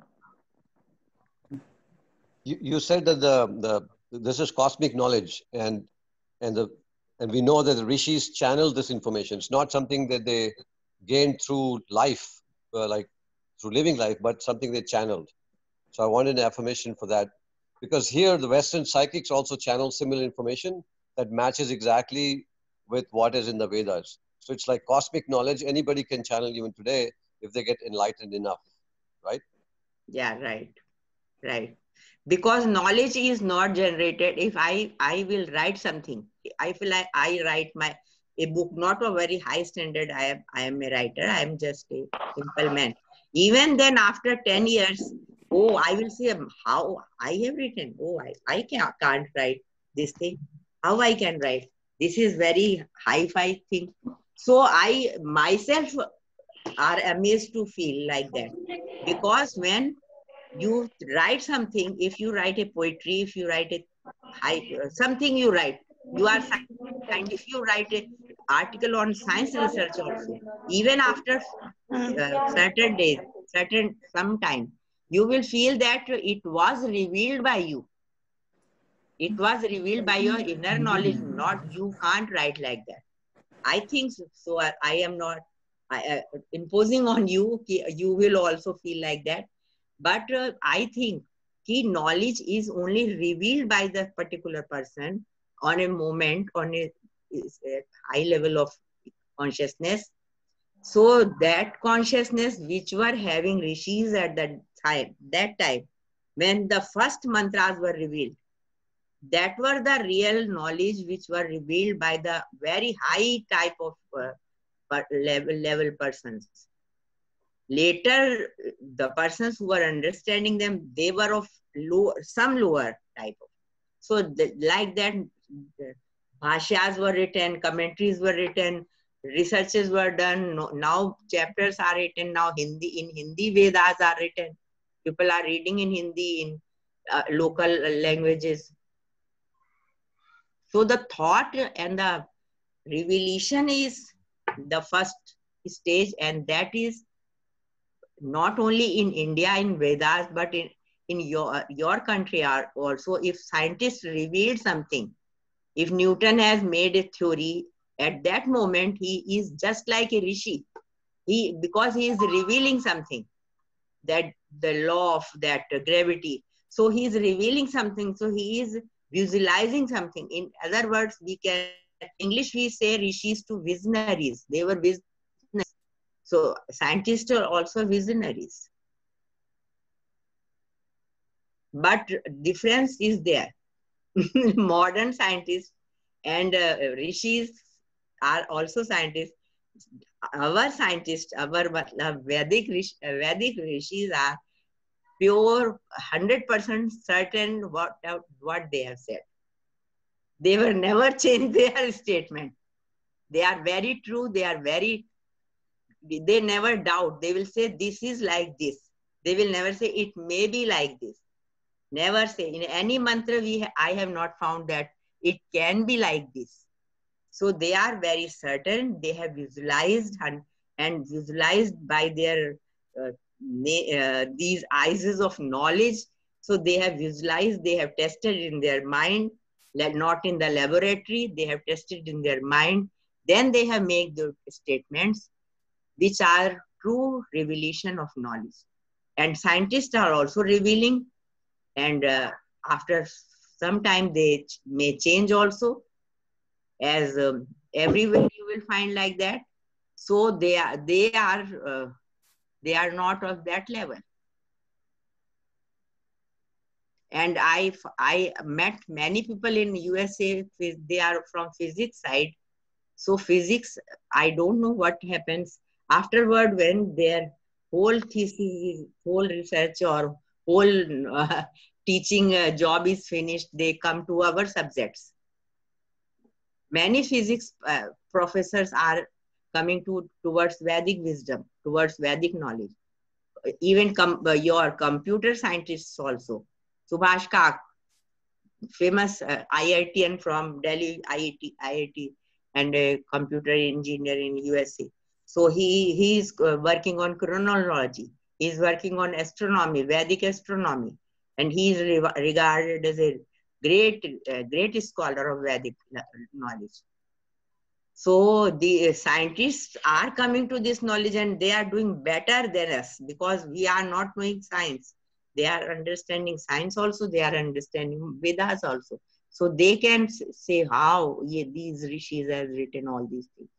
You, you said that the, the this is cosmic knowledge, and and the and we know that the rishis channeled this information. It's not something that they gained through life, uh, like through living life, but something they channeled. So I wanted an affirmation for that, because here the Western psychics also channel similar information that matches exactly with what is in the Vedas. So it's like cosmic knowledge. Anybody can channel even today if they get enlightened enough, right? Yeah, right, right. Because knowledge is not generated. If I I will write something, I feel like I write my a book, not a very high standard. I am I am a writer. I am just a simple man. Even then, after ten years, oh, I will say how I have written. Oh, I I can't can't write this thing. How I can write? This is very hi-fi thing. So I myself are amazed to feel like that, because when you write something, if you write a poetry, if you write a high, something you write, you are and if you write an article on science research also, even after uh, certain days, certain some time, you will feel that it was revealed by you. It was revealed by your inner knowledge, not you can't write like that. I think so. So I, I am not I, uh, imposing on you. You will also feel like that. But uh, I think key knowledge is only revealed by the particular person on a moment, on a, a high level of consciousness. So that consciousness which were having rishis at that time, that time, when the first mantras were revealed, that were the real knowledge which were revealed by the very high type of uh, level, level persons. Later, the persons who were understanding them, they were of low, some lower type of. So the, like that, bhashyas were written, commentaries were written, researches were done. Now chapters are written. Now Hindi in Hindi Vedas are written. People are reading in Hindi in uh, local languages. So the thought and the revelation is the first stage, and that is not only in India in Vedas, but in, in your, your country are also. If scientists revealed something, if Newton has made a theory, at that moment he is just like a rishi. He, because he is revealing something, that the law of that gravity. So he is revealing something. So he is visualizing something. In other words, we can, English we say rishis to visionaries. They were visionaries. So scientists are also visionaries. But difference is there. Modern scientists and uh, rishis are also scientists. Our scientists, our uh, Vedic, rish, uh, Vedic rishis are pure, one hundred percent certain what, uh, what they have said. They will never change their statement. They are very true. They are very, they never doubt. They will say, this is like this. They will never say, it may be like this. Never say. In any mantra, we ha I have not found that it can be like this. So they are very certain. They have visualized and, and visualized by their uh, uh, these eyes of knowledge. So they have visualized, they have tested in their mind, not in the laboratory. They have tested in their mind. Then they have made the statements which are true revelation of knowledge. And scientists are also revealing, and uh, after some time they ch may change also, as um, everywhere you will find like that. So they are, they are, uh, they are not of that level. And I, I met many people in U S A, they are from physics side. So physics, I don't know what happens afterward when their whole thesis, whole research or whole uh, teaching uh, job is finished, they come to our subjects. Many physics uh, professors are coming to towards Vedic wisdom, towards Vedic knowledge. Even com uh, your computer scientists also. Subhash Kak, famous uh, I I T N from Delhi I I T, I I T and a computer engineer in U S A. So he, he is uh, working on chronology. He is working on astronomy, Vedic astronomy. And he is re regarded as a great, uh, great scholar of Vedic knowledge. So the scientists are coming to this knowledge and they are doing better than us because we are not knowing science. They are understanding science also, they are understanding Vedas also. So they can say how yeah, these rishis have written all these things.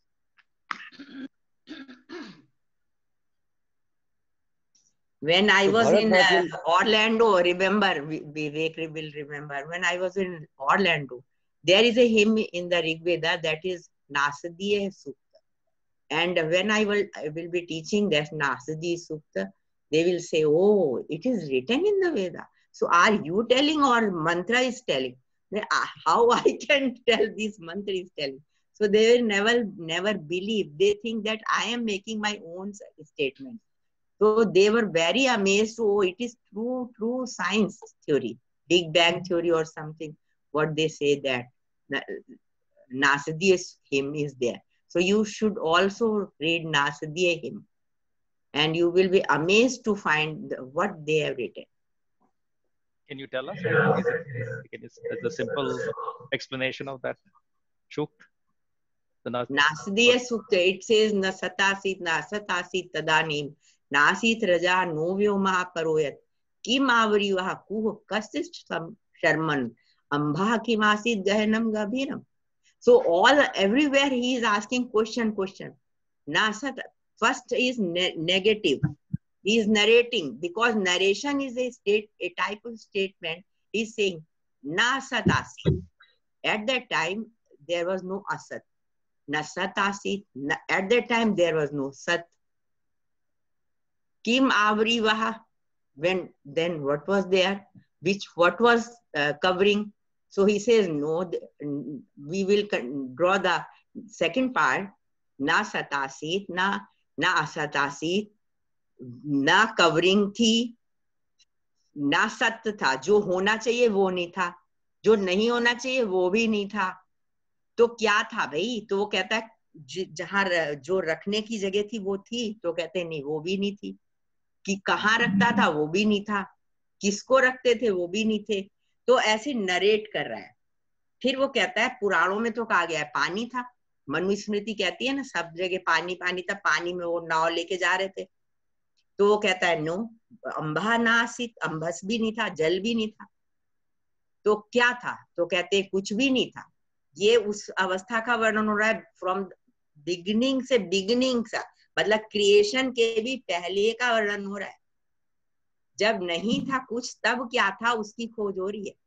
When I was in uh, Orlando, remember, Vivek will remember, when I was in Orlando, there is a hymn in the Rig Veda that is Nasadiya Sukta. And when I will, I will be teaching that Nasadiya Sukta, they will say, oh, it is written in the Veda. So are you telling or mantra is telling? How I can tell this mantra is telling? So they will never, never believe. They think that I am making my own statement. So they were very amazed. Oh, it is true, true science theory, Big Bang theory or something. What they say that Nasadiya hymn is there. So you should also read Nasadiya hymn. And you will be amazed to find what they have written. Can you tell us? Is it, is it the simple explanation of that Shukt? Nasadiya Sukta, it says Nasatasit Nasatasit Tadanim Nasit Raja Novyoma Paroyat Kim Avarivaha Kuh Kastis Sharman Ambha Kimasit Gahanam Gabhiram. So all everywhere he is asking question, question. Nasat first is ne negative. He is narrating because narration is a state, a type of statement. He is saying Nasatasi. At that time there was no asat. Nasatasi. At that time there was no sat. Kim Avrivaha. When then what was there? Which what was uh, covering? So he says no. We will draw the second part. Na satasit, na na asatasit, ना covering थी, ना सत्य था, जो होना चाहिए वो नहीं था, जो नहीं होना चाहिए वो भी नहीं था, तो क्या था भाई? तो वो कहता है जहां जो रखने की जगह थी वो थी, तो कहते नहीं वो भी नहीं थी, कि कहाँ रखता था वो भी नहीं था, किसको रखते थे वो भी नहीं थे, तो ऐसे नरेट कर रहा है। फिर वो कहता है पुराणों में तो कहा गया है पानी था, मनुस्मृति कहती है ना सब जगह पानी पानी था, पानी में वो नाव लेके जा रहे थे, तो वो कहता है नो, अंबा नासित, अंबस भी नहीं था, जल भी नहीं था, तो क्या था? तो कहते हैं कुछ भी नहीं था। ये उस अवस्था का वर्णन हो रहा है फ्रॉम बिगिनिंग से, बिगिनिंग से मतलब क्रिएशन के भी पहले का वर्णन हो रहा है। जब नहीं था कुछ तब क्या था उसकी खोज हो रही है।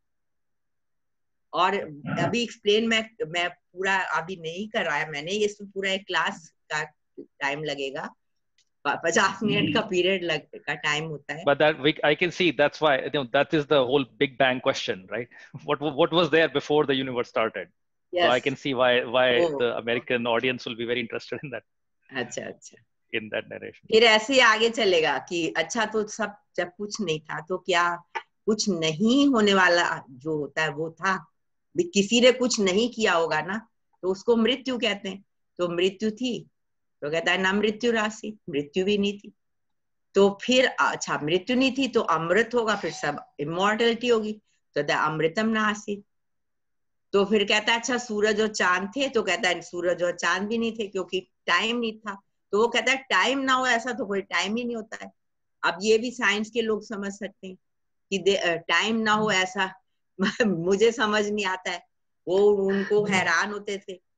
और अभी एक्सप्लेन मैं मैं पूरा अभी नहीं कर रहा है मैंने, ये पूरा एक क्लास का टाइम लगेगा, पचास मिनट का पीरियड लग का टाइम होता है। But that we, I can see that's why you know that is the whole Big Bang question, right? What what was there before the universe started? Yes. So I can see why why oh. the American audience will be very interested in that. अच्छा अच्छा। In that narration. फिर ऐसे ही आगे चलेगा कि अच्छा तो सब जब कुछ नहीं था तो क्या कुछ नहीं होने वाला जो होता है वो था? किसी ने कुछ नहीं किया होगा ना, तो उसको मृत्यु कहते हैं। तो मृत्यु थी तो कहता है ना मृत्यु राशि, मृत्यु भी नहीं थी, तो फिर अच्छा मृत्यु नहीं थी तो अमृत होगा, फिर सब इमॉर्टलिटी होगी, तो कहता है अमृतम नासी। तो फिर कहता है अच्छा सूरज और चांद थे, तो कहता है सूरज और चांद भी नहीं थे क्योंकि टाइम नहीं था। तो वो कहता है टाइम ना हो ऐसा तो कोई टाइम ही नहीं होता है। अब ये भी साइंस के लोग समझ सकते हैं कि टाइम ना हो ऐसा मुझे समझ नहीं आता है। वो उनको हैरान होते थे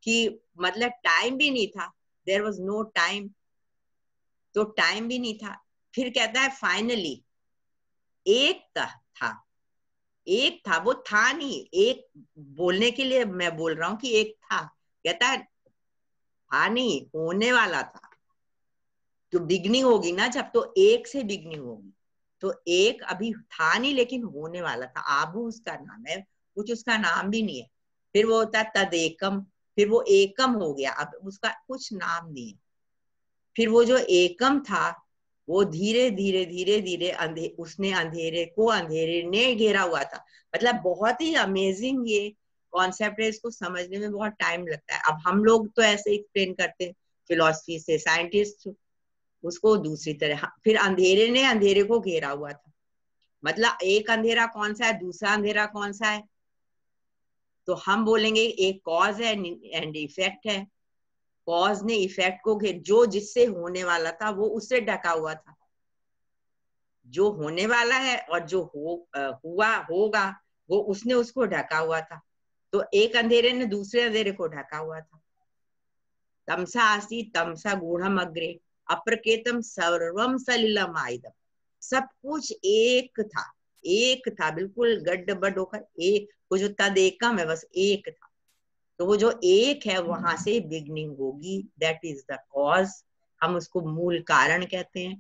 कि मतलब टाइम भी नहीं था, देयर वाज नो टाइम, तो टाइम भी नहीं था। फिर कहता है फाइनली एक था, था एक था, वो था नहीं, एक बोलने के लिए मैं बोल रहा हूं कि एक था। कहता है था नहीं, होने वाला था। तो बिगनिंग होगी ना जब, तो एक से बिगनिंग होगी। तो एक अभी था नहीं लेकिन होने वाला था। आबू उसका नाम है, कुछ उसका नाम भी नहीं है। फिर वो होता है तदेकम, फिर वो एकम हो गया, अब उसका कुछ नाम नहीं है। फिर वो जो एकम था वो धीरे धीरे धीरे धीरे अंधे उसने अंधेरे को अंधेरे ने घेरा हुआ था। मतलब बहुत ही अमेजिंग ये कॉन्सेप्ट है, इसको समझने में बहुत टाइम लगता है। अब हम लोग तो ऐसे एक्सप्लेन करते हैं फिलॉसफी से, साइंटिस्ट उसको दूसरी तरह। फिर अंधेरे ने अंधेरे को घेरा हुआ था, मतलब एक अंधेरा कौन सा है, दूसरा अंधेरा कौन सा है, तो हम बोलेंगे एक कॉज है एंड इफेक्ट है। कॉज ने इफेक्ट को घेर, जो जिससे होने वाला था वो उससे ढका हुआ था, जो होने वाला है और जो हो आ, हुआ होगा वो उसने उसको ढका हुआ था। तो एक अंधेरे ने दूसरे अंधेरे को ढका हुआ था। तमसा आसी तमसा गूढ़म अग्रे अप्रकेतम सर्वम सलिलम आइदम, सब कुछ एक था, एक था बिल्कुल गड्ढ-बड्ढ होकर एक, वो जो तदेकम है बस एक था। तो वो जो एक है वहां से बिगनिंग होगी, दैट इज द कॉज, हम उसको मूल कारण कहते हैं,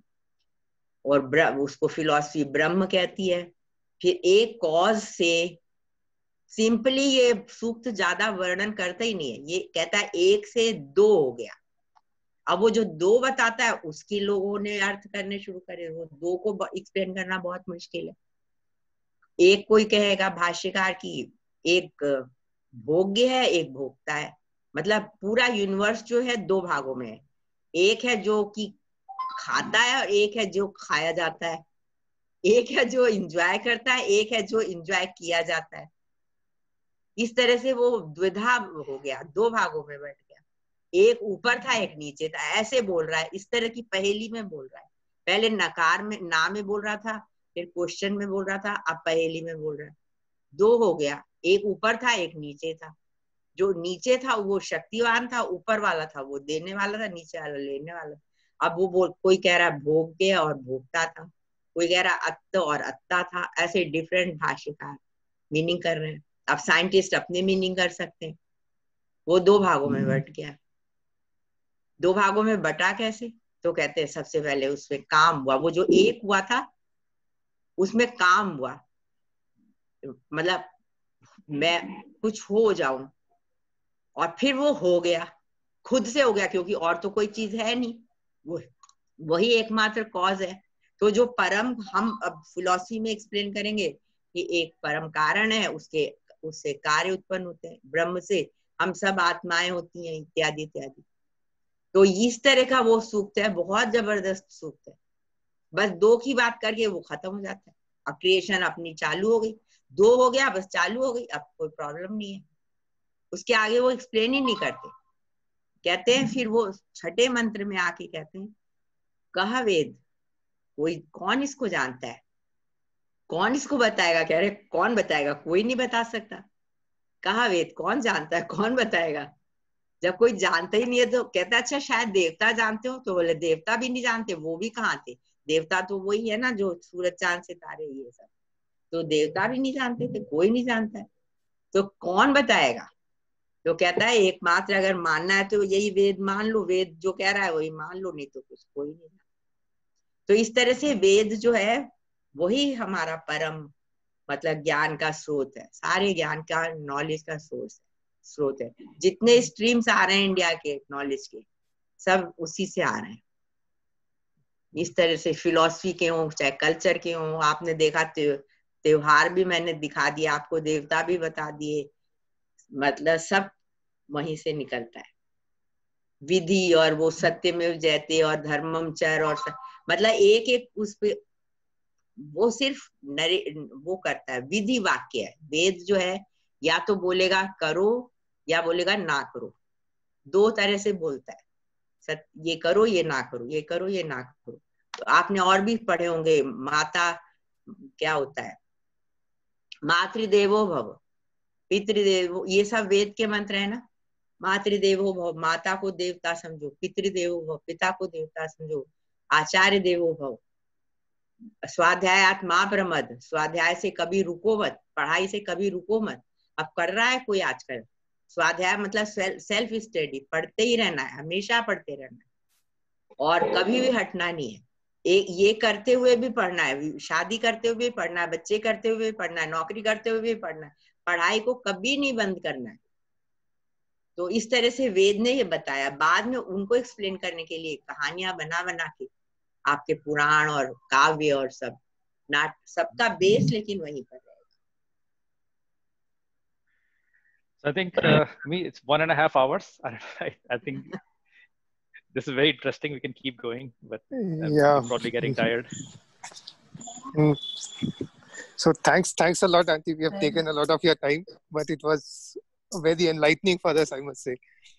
और उसको फिलॉसफी ब्रह्म कहती है। फिर एक कॉज से सिंपली, ये सूक्त ज्यादा वर्णन करता ही नहीं है, ये कहता है एक से दो हो गया। अब वो जो दो बताता है उसकी लोगों ने अर्थ करने शुरू करे, वो दो को एक्सप्लेन करना बहुत मुश्किल है। एक कोई कहेगा भाष्यकार की एक भोग्य है एक भोक्ता है, मतलब पूरा यूनिवर्स जो है दो भागों में है, एक है जो कि खाता है और एक है जो खाया जाता है, एक है जो एंजॉय करता है, एक है जो एंजॉय किया जाता है। इस तरह से वो द्विधा हो गया, दो भागों में बैठ गया, एक ऊपर था एक नीचे था, ऐसे बोल रहा है, इस तरह की पहेली में बोल रहा है। पहले नकार में ना में बोल रहा था, फिर क्वेश्चन में बोल रहा था, अब पहेली में बोल रहा है। दो हो गया, एक ऊपर था एक नीचे था। जो नीचे था वो शक्तिवान था, ऊपर वाला था वो देने वाला था, नीचे वाला लेने वाला था। अब वो बोल, कोई कह रहा भोग्य और भोक्ता था, कोई कह रहा अत्त और अत्ता था, ऐसे डिफरेंट भाष्यकार मीनिंग कर रहे हैं। अब साइंटिस्ट अपने मीनिंग कर सकते हैं। वो दो भागों में बट गया। दो भागों में बटा कैसे, तो कहते हैं सबसे पहले उसमें काम हुआ, वो जो एक हुआ था उसमें काम हुआ, मतलब मैं कुछ हो जाऊं, और फिर वो हो गया, खुद से हो गया, क्योंकि और तो कोई चीज है नहीं, वो वही एकमात्र कॉज है। तो जो परम, हम अब फिलॉसफी में एक्सप्लेन करेंगे कि एक परम कारण है, उसके उससे कार्य उत्पन्न होते हैं, ब्रह्म से हम सब आत्माएं होती हैं, इत्यादि इत्यादि। तो इस तरह का वो सूक्त है, बहुत जबरदस्त सूक्त है। बस दो की बात करके वो खत्म हो जाता है। अब क्रिएशन अपनी चालू हो गई, दो हो गया बस चालू हो गई, अब कोई प्रॉब्लम नहीं है। उसके आगे वो एक्सप्लेन ही नहीं करते। कहते हैं फिर वो छठे मंत्र में आके कहते हैं कहा वेद, कोई कौन इसको जानता है, कौन इसको बताएगा। कह रहे कौन बताएगा, कोई नहीं बता सकता। कहा वेद, कौन जानता है, कौन बताएगा। जब कोई जानता ही नहीं है तो कहता अच्छा शायद देवता जानते हो, तो बोले देवता भी नहीं जानते, वो भी कहाँ थे, देवता तो वही है ना जो सूरज चांद सितारे ये सब, तो देवता भी नहीं जानते थे, कोई नहीं जानता है, तो कौन बताएगा। तो कहता है एकमात्र अगर मानना है तो यही वेद मान लो, वेद जो कह रहा है वही मान लो, नहीं तो कुछ कोई नहीं। तो इस तरह से वेद जो है वही हमारा परम मतलब ज्ञान का स्रोत है, सारे ज्ञान का, नॉलेज का सोर्स है, स्रोत है। जितने स्ट्रीम्स आ रहे हैं इंडिया के नॉलेज के, सब उसी से आ रहे हैं। इस तरह से फिलॉसफी के हों चाहे कल्चर के हों, आपने देखा त्योहार भी मैंने दिखा दिया आपको, देवता भी बता दिए, मतलब सब वहीं से निकलता है। विधि और वो सत्यमेव जयते और धर्मम चर और स... मतलब एक एक उस पे वो सिर्फ नरे वो करता है, विधि वाक्य है। वेद जो है या तो बोलेगा करो या बोलेगा ना करो, दो तरह से बोलता है। सत, ये करो ये ना करो, ये करो ये ना करो। तो आपने और भी पढ़े होंगे, माता क्या होता है, मातृदेवो भव, पितृदेवो, ये सब वेद के मंत्र है ना। मातृदेवो भव, माता को देवता समझो, पितृदेवो भव, पिता को देवता समझो, आचार्य देवो भव, स्वाध्यायात मा प्रमद, स्वाध्याय से कभी रुको मत, पढ़ाई से कभी रुको मत। अब कर रहा है कोई आजकल स्वाध्याय, मतलब सेल्फ स्टडी, पढ़ते ही रहना है, हमेशा पढ़ते रहना है और कभी भी हटना नहीं है। एक ये करते हुए भी पढ़ना है, शादी करते हुए भी पढ़ना है, बच्चे करते हुए भी पढ़ना है, नौकरी करते हुए भी पढ़ना है, पढ़ाई को कभी नहीं बंद करना है। तो इस तरह से वेद ने ये बताया। बाद में उनको एक्सप्लेन करने के लिए कहानियां बना बना के आपके पुराण और काव्य और सब नाट, सबका बेस लेकिन वहीं पर रहेगा। So I think uh, me it's one and a half hours. I, I think this is very interesting. We can keep going, but uh, yeah, we're probably getting tired. Mm. So thanks, thanks a lot, Auntie. We have taken a lot of your time, but it was very enlightening for us, I must say.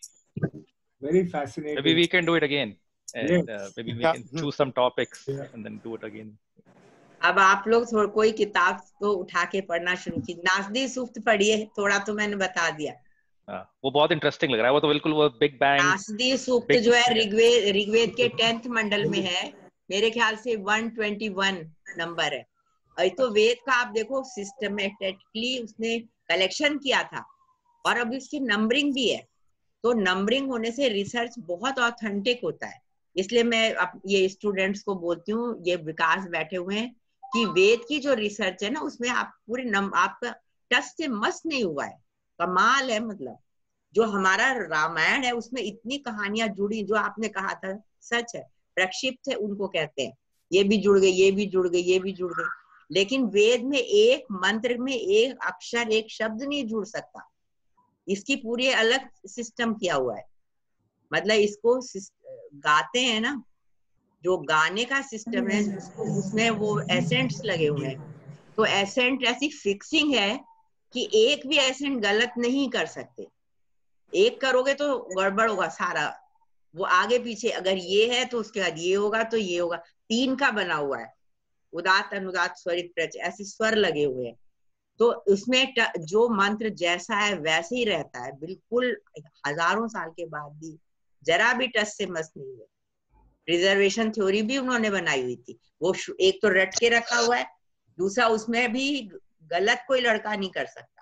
Very fascinating. Maybe we can do it again, and yes. uh, maybe we yeah. can choose some topics yeah. and then do it again. अब आप लोग थोड़ा कोई किताब तो उठा के पढ़ना शुरू की। नासदी सूक्त पढ़िए, थोड़ा तो मैंने बता दिया। हाँ, वो बहुत इंटरेस्टिंग लग रहा है। वो तो बिल्कुल वो बिग बैंग। नासदी सूक्त जो है ऋग्वेद ऋग्वेद के टेंथ मंडल में है, मेरे ख्याल से एक सौ इक्कीस नंबर है। और तो वेद का आप देखो सिस्टमेटिकली उसने कलेक्शन किया था और अब इसकी नंबरिंग भी है। तो नंबरिंग होने से रिसर्च बहुत ऑथेंटिक होता है। इसलिए मैं अब ये स्टूडेंट्स को बोलती हूँ, ये विकास बैठे हुए हैं कि वेद की जो रिसर्च है ना उसमें आप पूरे नम आपका टच से मस नहीं हुआ है, कमाल है। मतलब जो हमारा रामायण है उसमें इतनी कहानियां जुड़ी, जो आपने कहा था सच है, प्रक्षिप्त है उनको कहते हैं, ये भी जुड़ गए, ये भी जुड़ गए, ये भी जुड़ गए। लेकिन वेद में एक मंत्र में एक अक्षर एक शब्द नहीं जुड़ सकता, इसकी पूरी अलग सिस्टम किया हुआ है। मतलब इसको गाते हैं ना, जो गाने का सिस्टम है उसमें वो एसेंट्स लगे हुए हैं। तो एसेंट ऐसी फिक्सिंग है कि एक भी एसेंट गलत नहीं कर सकते। एक करोगे तो गड़बड़ होगा सारा, वो आगे पीछे, अगर ये है तो उसके बाद ये होगा तो ये होगा। तीन का बना हुआ है, उदात अनुदात स्वरित प्रच, ऐसे स्वर लगे हुए हैं। तो उसमें जो मंत्र जैसा है वैसे ही रहता है, बिल्कुल हजारों साल के बाद भी जरा भी टच से मस नहीं हुआ। रिजर्वेशन थ्योरी भी उन्होंने बनाई हुई थी, वो एक तो रट के रखा हुआ है, दूसरा उसमें भी गलत कोई लड़का नहीं कर सकता।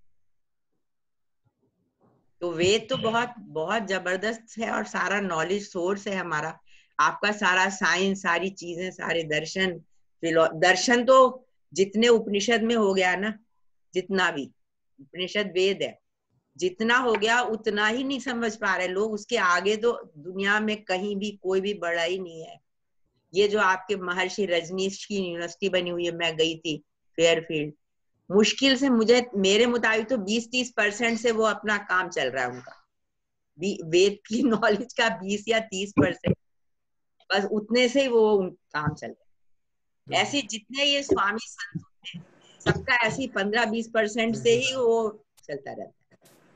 तो वेद तो बहुत बहुत जबरदस्त है और सारा नॉलेज सोर्स है हमारा। आपका सारा साइंस, सारी चीजें, सारे दर्शन, दर्शन तो जितने उपनिषद में हो गया ना, जितना भी उपनिषद वेद है, जितना हो गया उतना ही नहीं समझ पा रहे लोग। उसके आगे तो दुनिया में कहीं भी कोई भी बड़ा ही नहीं है। ये जो आपके महर्षि रजनीश की यूनिवर्सिटी बनी हुई है, मैं गई थी फेयरफील्ड, मुश्किल से मुझे मेरे मुताबिक तो बीस तीस परसेंट से वो अपना काम चल रहा है उनका, वेद की नॉलेज का बीस या तीस परसेंट, बस उतने से ही वो काम चल रहा है। ऐसे जितने ये स्वामी संत हैं सबका ऐसी पंद्रह बीस परसेंट से ही वो चलता रहता है।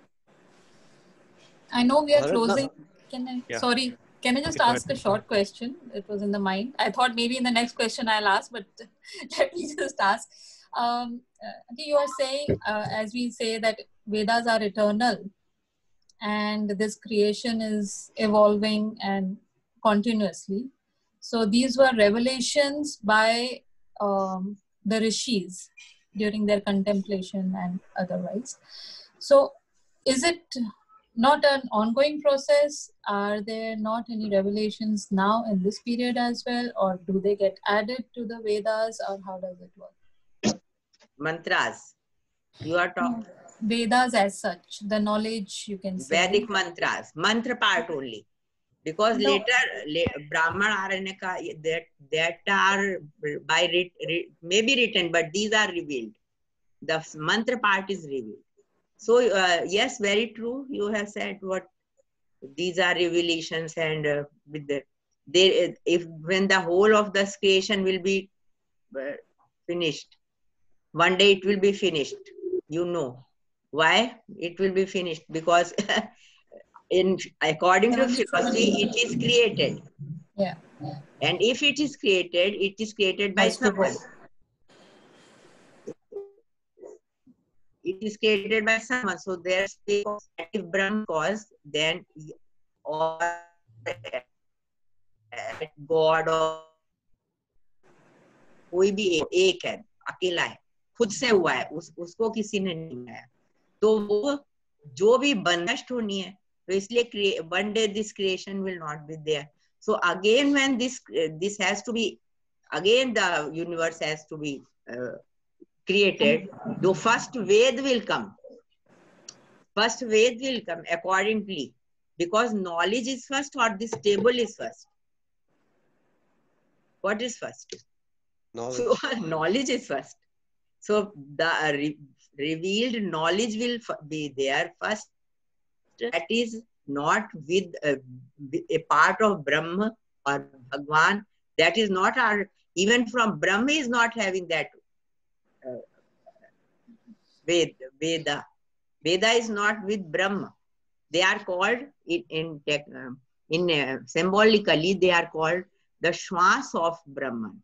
I know we are closing. Can I? Yeah. Sorry. Can I just ask a short question? It was in the mind. I thought maybe in the next question I'll ask, but let me just ask. Um, uh, you are saying, uh, as we say, that Vedas are eternal, and this creation is evolving and continuously. So these were revelations by um, the rishis during their contemplation and otherwise. So is it not an ongoing process? Are there not any revelations now in this period as well, or do they get added to the Vedas, or how does it work? Mantras. You are talking Vedas as such, the knowledge you can say. Vedic mantras, mantra part only. Because no. later, Brahman Aranyaka, that, that are by writ, writ, maybe written, but these are revealed. The mantra part is revealed. So, uh, yes, very true. You have said what these are revelations, and uh, with the, they, if when the whole of the creation will be uh, finished, one day it will be finished. You know why it will be finished? Because in according to philosophy, it is created. Yeah. And if it is created, it is created by someone. it is created by someone. So there's if Brahm cause, then or God or कोई भी एक है, अकेला है, खुद से हुआ है, उस उसको किसी ने नहीं बनाया, तो वो जो भी नष्ट होनी है, तो इसलिए one day this creation will not be there. So again when this this has to be, again the universe has to be uh, created, the first Ved will come. First Ved will come accordingly, because knowledge is first or this table is first. What is first? Knowledge. So knowledge is first. So the uh, re revealed knowledge will be there first. That is not with uh, a part of Brahma or Bhagwan. That is not our, even from Brahma is not having that uh, Ved, Veda. Veda is not with Brahma. They are called, in, in, uh, in uh, symbolically, they are called the Shwas of Brahman.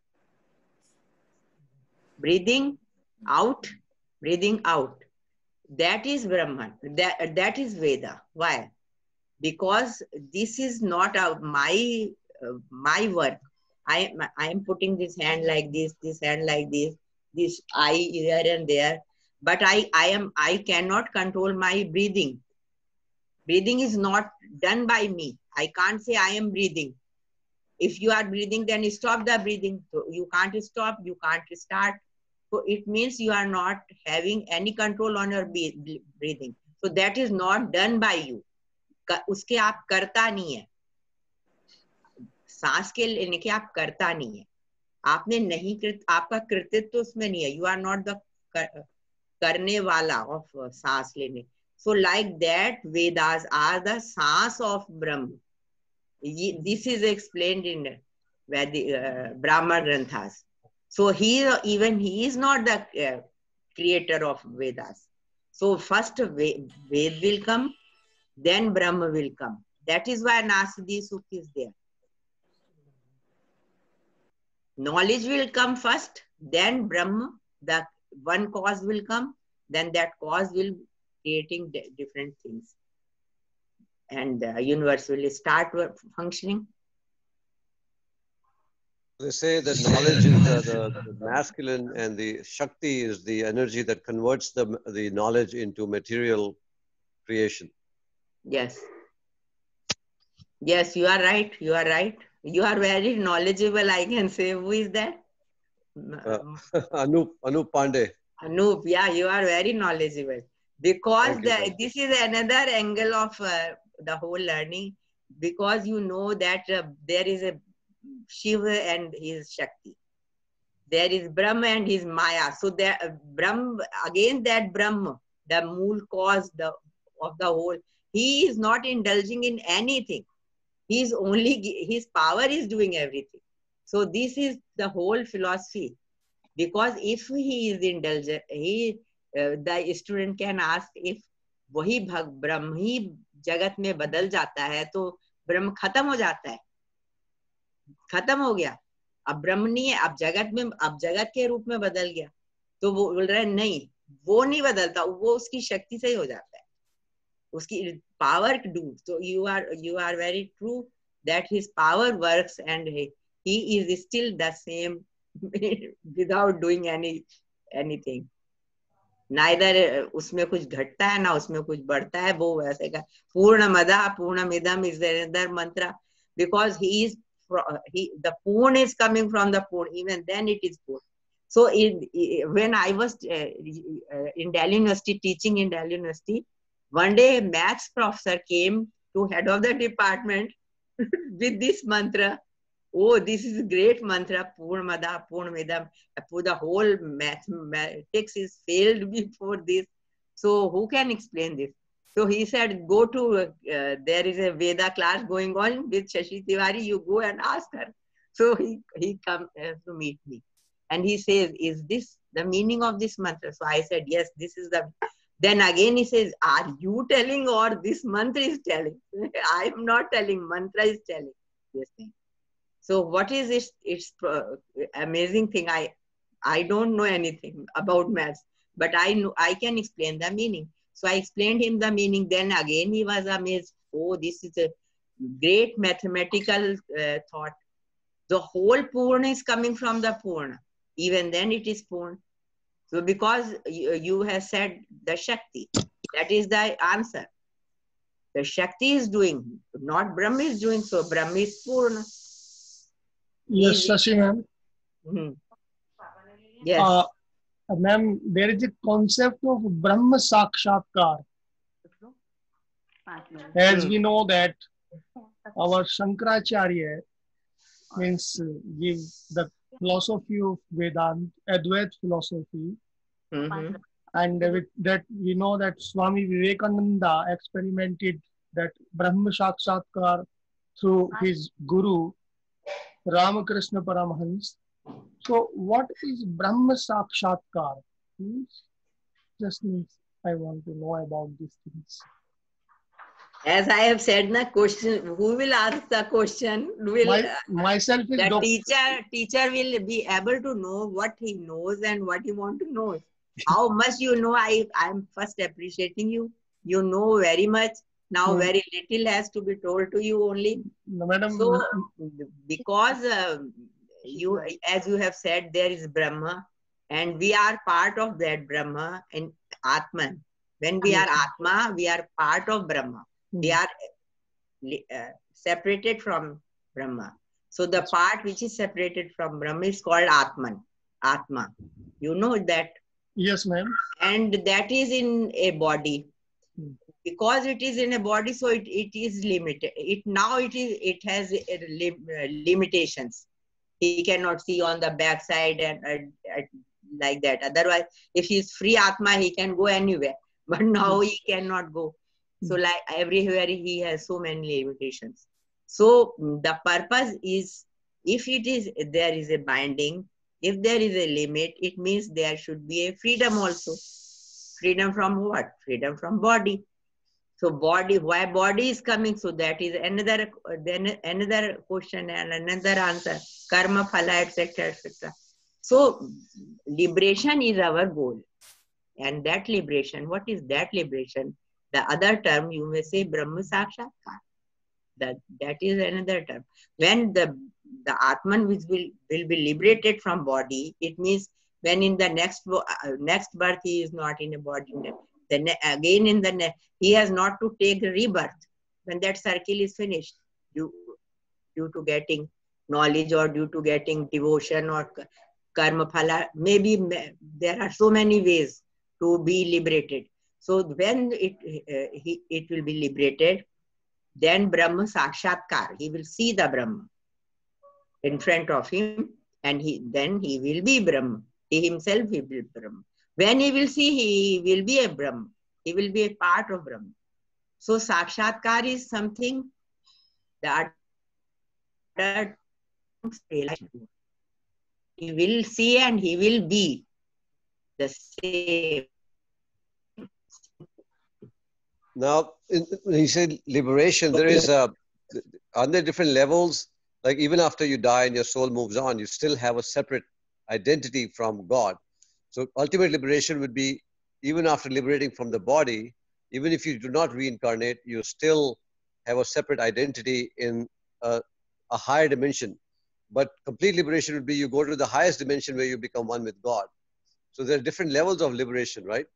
Breathing out, breathing out. That is Brahman. That, that is Veda. Why? Because this is not a, my, uh, my work. I, I am putting this hand like this, this hand like this, this eye here and there. But I, I, am, I cannot control my breathing. Breathing is not done by me. I can't say I am breathing. If you are breathing, then stop the breathing. So you can't stop, you can't start. So it means you are not having any control on your breathing. So that is not done by you. उसके आप करता नहीं है. सांस के लेने के आप करता नहीं है. आपने नहीं कृत, आपका कृतित्व तो उसमें नहीं है. You are not the करने वाला of सांस लेने. So like that, Vedas are the सांस of Brahma. This is explained in Vedic, uh, Brahma Granthas. So he, even he is not the uh, creator of Vedas. So first Ved will come, then Brahma will come. That is why Nasadi Sukh is there. Knowledge will come first, then Brahma, the one cause will come, then that cause will creating different things. And the universe will start functioning. They say that knowledge is the, the, the masculine and the Shakti is the energy that converts the, the knowledge into material creation. Yes. Yes, you are right. You are right. You are very knowledgeable, I can say. Who is that? Uh, Anup, Anup Pandey. Anup, yeah, you are very knowledgeable. Because the, this is another angle of uh, the whole learning. Because you know that uh, there is a Shiva and his Shakti. There is Brahma and his Maya. So there, uh, Brahma, again that Brahma, the mool cause the, of the whole, he is not indulging in anything. He is only, his power is doing everything. So this is the whole philosophy. Because if he is indulgent, he, uh, the student can ask if वही भग ब्रह्म ही जगत में बदल जाता है तो ब्रह्म खत्म हो जाता है, खत्म हो गया, अब ब्रह्म नहीं है, अब जगत में, अब जगत के रूप में बदल गया, तो वो बोल रहे नहीं, वो नहीं बदलता, वो उसकी शक्ति से ही हो जाता है, उसकी power do. So you are you are very true that his power works and he, he is still the same without doing any anything. Neither उसमें कुछ घटता है ना उसमें कुछ बढ़ता है, वो वैसे का पूर्ण मदा पूर्ण मिदम is another mantra because he is he the Purna is coming from the Purna, even then it is Purna. So in, when I was uh, in Delhi University teaching in Delhi University, one day a maths professor came to head of the department with this mantra. Oh, this is a great mantra, Purnamada, Purnamidam. The whole mathematics is failed before this. So who can explain this? So he said, go to, uh, there is a Veda class going on with Shashi Tiwari, you go and ask her. So he, he come uh, to meet me. And he says, is this the meaning of this mantra? So I said, yes, this is the... Then again he says, are you telling or this mantra is telling? I am not telling, mantra is telling this thing. So what is it? It's uh, amazing thing. I, I don't know anything about maths. but I know I can explain the meaning. So I explained him the meaning. Then again he was amazed. Oh, this is a great mathematical uh, thought. The whole Purna is coming from the Purna. Even then it is Purna. So because you, you have said the Shakti, that is the answer. The Shakti is doing, not Brahma is doing. So Brahma is Purna. Yes, Shashi ma'am. Mm-hmm. Yes. Uh, ma'am, there is a concept of Brahma Sakshatkar. As we know that our Shankaracharya means uh, give the philosophy of Vedanta, Advaita philosophy. Mm-hmm. And with that we know that Swami Vivekananda experimented that Brahma Sakshatkar through his Guru Ramakrishna Paramahans. So what is Brahma Sakshatkar? Please, just means I want to know about these things. As I have said, the question, who will ask the question? Will My, myself is the doctor. teacher, teacher will be able to know what he knows and what he want to know. How much you know, I am first appreciating you. You know very much. Now Hmm. very little has to be told to you only. No, madam. So because uh, you, as you have said, there is Brahma and we are part of that Brahma and Atman. When we are Atma, we are part of Brahma. They are uh, separated from Brahma. So the part which is separated from Brahma is called Atman, Atma. You know that? Yes, ma'am. And that is in a body. Because it is in a body, so it, it is limited. It now it is it has a lim, uh, limitations. He cannot see on the backside and uh, uh, like that. Otherwise, if he is free Atma, he can go anywhere. But now he cannot go. So like everywhere he has so many limitations. So the purpose is, if it is there is a binding, if there is a limit, it means there should be a freedom also. Freedom from what? Freedom from body. So body, why body is coming? So that is another then another question and another answer. Karma, phala, et cetera, et cetera. So liberation is our goal. And that liberation, what is that liberation? The other term you may say Brahma Sakshatkar. That, that is another term. When the, the Atman which will, will be liberated from body, it means when in the next, uh, next birth he is not in a body. Then again in the, he has not to take rebirth. When that circle is finished, due, due to getting knowledge or due to getting devotion or karma phala, maybe there are so many ways to be liberated. So when it, uh, he, it will be liberated, then Brahma Sakshatkar, he will see the Brahma in front of him and he then he will be Brahma. He himself will be Brahma. When he will see, he will be a Brahma. He will be a part of Brahma. So Sakshatkar is something that, that he will see and he will be the same. Now, in, when you say liberation, there is a, are there different levels? Like even after you die and your soul moves on, you still have a separate identity from God. So ultimate liberation would be, even after liberating from the body, even if you do not reincarnate, you still have a separate identity in a, a higher dimension. But complete liberation would be you go to the highest dimension where you become one with God. So there are different levels of liberation, right?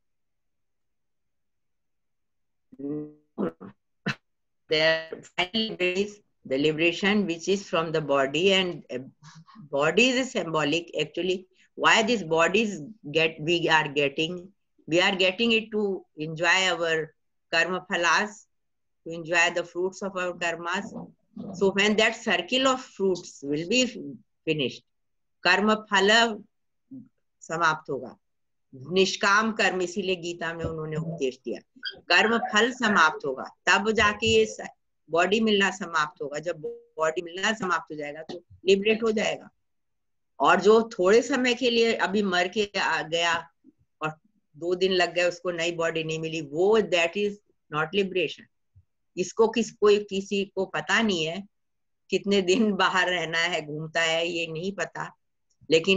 There finally is the liberation which is from the body, and body is symbolic actually. Why these bodies get we are getting? We are getting it to enjoy our karma phalas, to enjoy the fruits of our karmas. So when that circle of fruits will be finished, karma phala समाप्त होगा. निष्काम कर्म, इसीलिए गीता में उन्होंने उपदेश दिया. कर्म फल समाप्त होगा, तब जाके ये बॉडी मिलना समाप्त होगा. जब बॉडी मिलना समाप्त हो जाएगा तो लिबरेट हो जाएगा. और जो थोड़े समय के लिए अभी मर के आ गया और दो दिन लग गए, उसको नई बॉडी नहीं मिली, वो दैट इज नॉट लिबरेशन. इसको किस कोई किसी को पता नहीं है कितने दिन बाहर रहना है, घूमता है, ये नहीं पता. लेकिन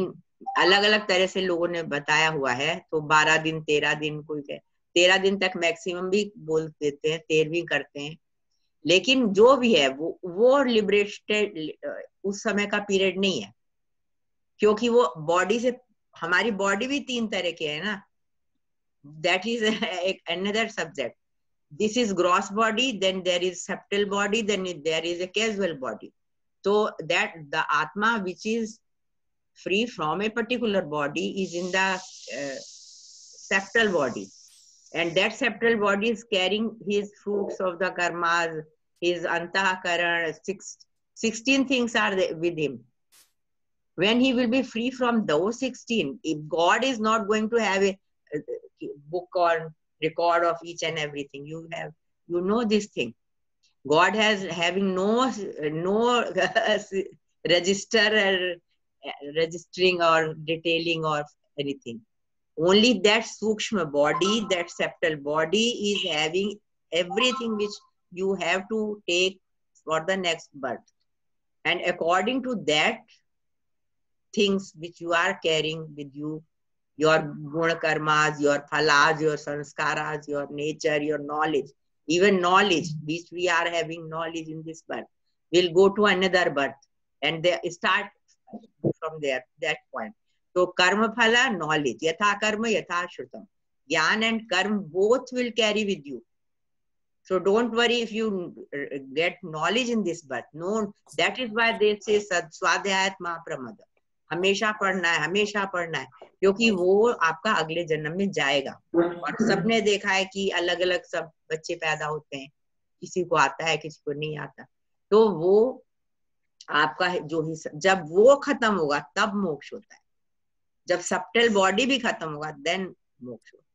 अलग अलग तरह से लोगों ने बताया हुआ है, तो बारह दिन तेरह दिन कोई कहे तेरह दिन तक मैक्सिमम भी बोल देते हैं, तेरहवीं करते हैं। लेकिन जो भी है वो वो लिबरेटेड उस समय का पीरियड नहीं है, क्योंकि वो बॉडी से, हमारी बॉडी भी तीन तरह के है ना, दैट इज एक another subject. This is gross body, then there is subtle body, then there is a casual body. So that the Atma which is free from a particular body is in the uh, septal body, and that septal body is carrying his fruits of the karmas, his antahakaran, six, sixteen things are there with him. When he will be free from those sixteen, if God is not going to have a, a book or record of each and everything, you have, you know this thing. God has having no no register or registering or detailing or anything. Only that sukshma body, that septal body is having everything which you have to take for the next birth. And according to that things which you are carrying with you, your guna karmas, your phalas, your sanskaras, your nature, your knowledge, even knowledge which we are having knowledge in this birth will go to another birth, and they start from there, that point. So karma phala, knowledge, yatha karma yatha shrutam, jnana and karma both will carry with you. So don't worry if you get knowledge in this birth. No, that is why they say swadhyayat mahapramada, हमेशा पढ़ना है, हमेशा पढ़ना है, क्योंकि वो आपका अगले जन्म में जाएगा। और सबने देखा है कि अलग अलग सब बच्चे पैदा होते हैं, किसी को आता है किसी को नहीं आता, तो वो आपका जो ही, जब वो खत्म होगा तब मोक्ष होता है, जब सबटल बॉडी भी खत्म होगा देन मोक्ष होता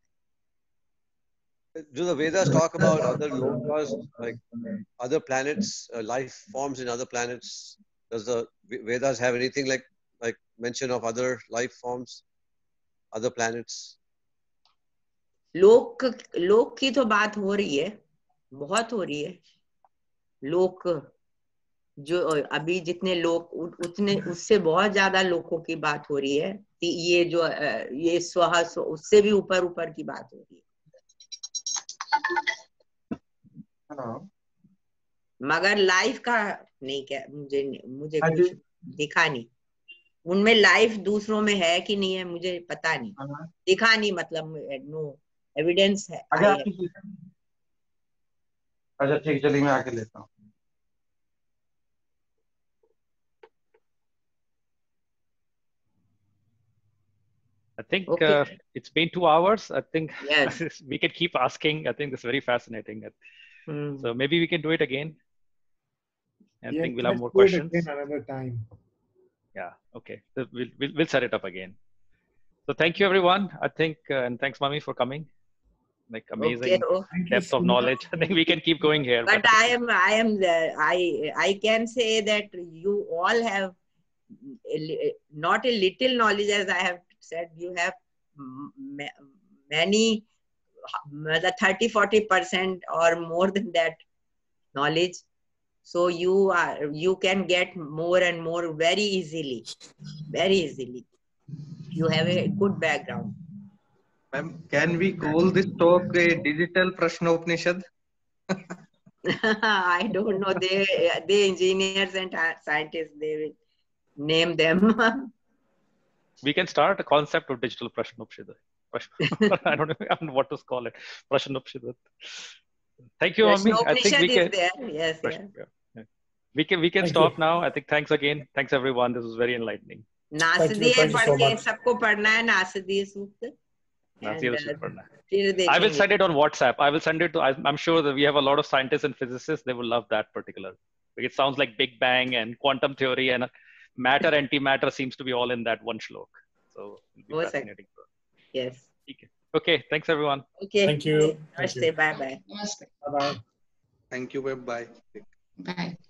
है। Do the Vedas talk about other lokas, like other planets, uh, life forms in other planets? Does the Vedas have anything like like mention of other life forms, other planets? लोक लोक की तो बात हो रही है, बहुत हो रही है। लोक जो अभी जितने लोक उतने उससे बहुत ज्यादा लोकों की बात हो रही है, ये जो ये स्वह उससे भी ऊपर ऊपर की बात हो रही है। मगर लाइफ का नहीं, क्या मुझे मुझे कुछ दिखा नहीं उनमें, लाइफ दूसरों में है कि नहीं है मुझे पता नहीं, दिखा नहीं, मतलब नो एविडेंस है। अच्छा अच्छा ठीक, चलिए मैं आके लेता हूँ। I think okay. uh, it's been two hours. I think yes. we can keep asking. I think it's very fascinating. Mm. So maybe we can do it again. I yeah, think we'll have more questions. Another time. Yeah. Okay. So we'll, we'll we'll set it up again. So thank you, everyone. I think uh, and thanks, Mami, for coming. Like amazing okay. oh. depth of knowledge. I think we can keep going here. But, but I am I am the, I I can say that you all have a, not a little knowledge, as I have said. You have many, thirty forty percent or more than that knowledge. So you are you can get more and more very easily, very easily. You have a good background. Ma'am, can we call this talk a digital Prashnopanishad? I don't know. They they engineers and scientists, they will name them. We can start a concept of digital Prashnopanishad. I don't know what to call it. Prashnopanishad. Thank you, Mami. I think we can. There. Yes, yeah. Yeah. We can we can Thank stop you. now. I think thanks again. Thanks everyone. This was very enlightening. Nasadiya पढ़ के सबको पढ़ना है, नासदीय सूक्त. I will send it on WhatsApp. I will send it to. I'm sure that we have a lot of scientists and physicists. They will love that particular. It sounds like Big Bang and quantum theory and matter, antimatter seems to be all in that one shlok. So it'll be oh, fascinating. Yes. Okay. Okay. Thanks everyone. Okay. Thank you. Namaste. Bye bye. Bye bye. Thank you. Bye bye. Bye.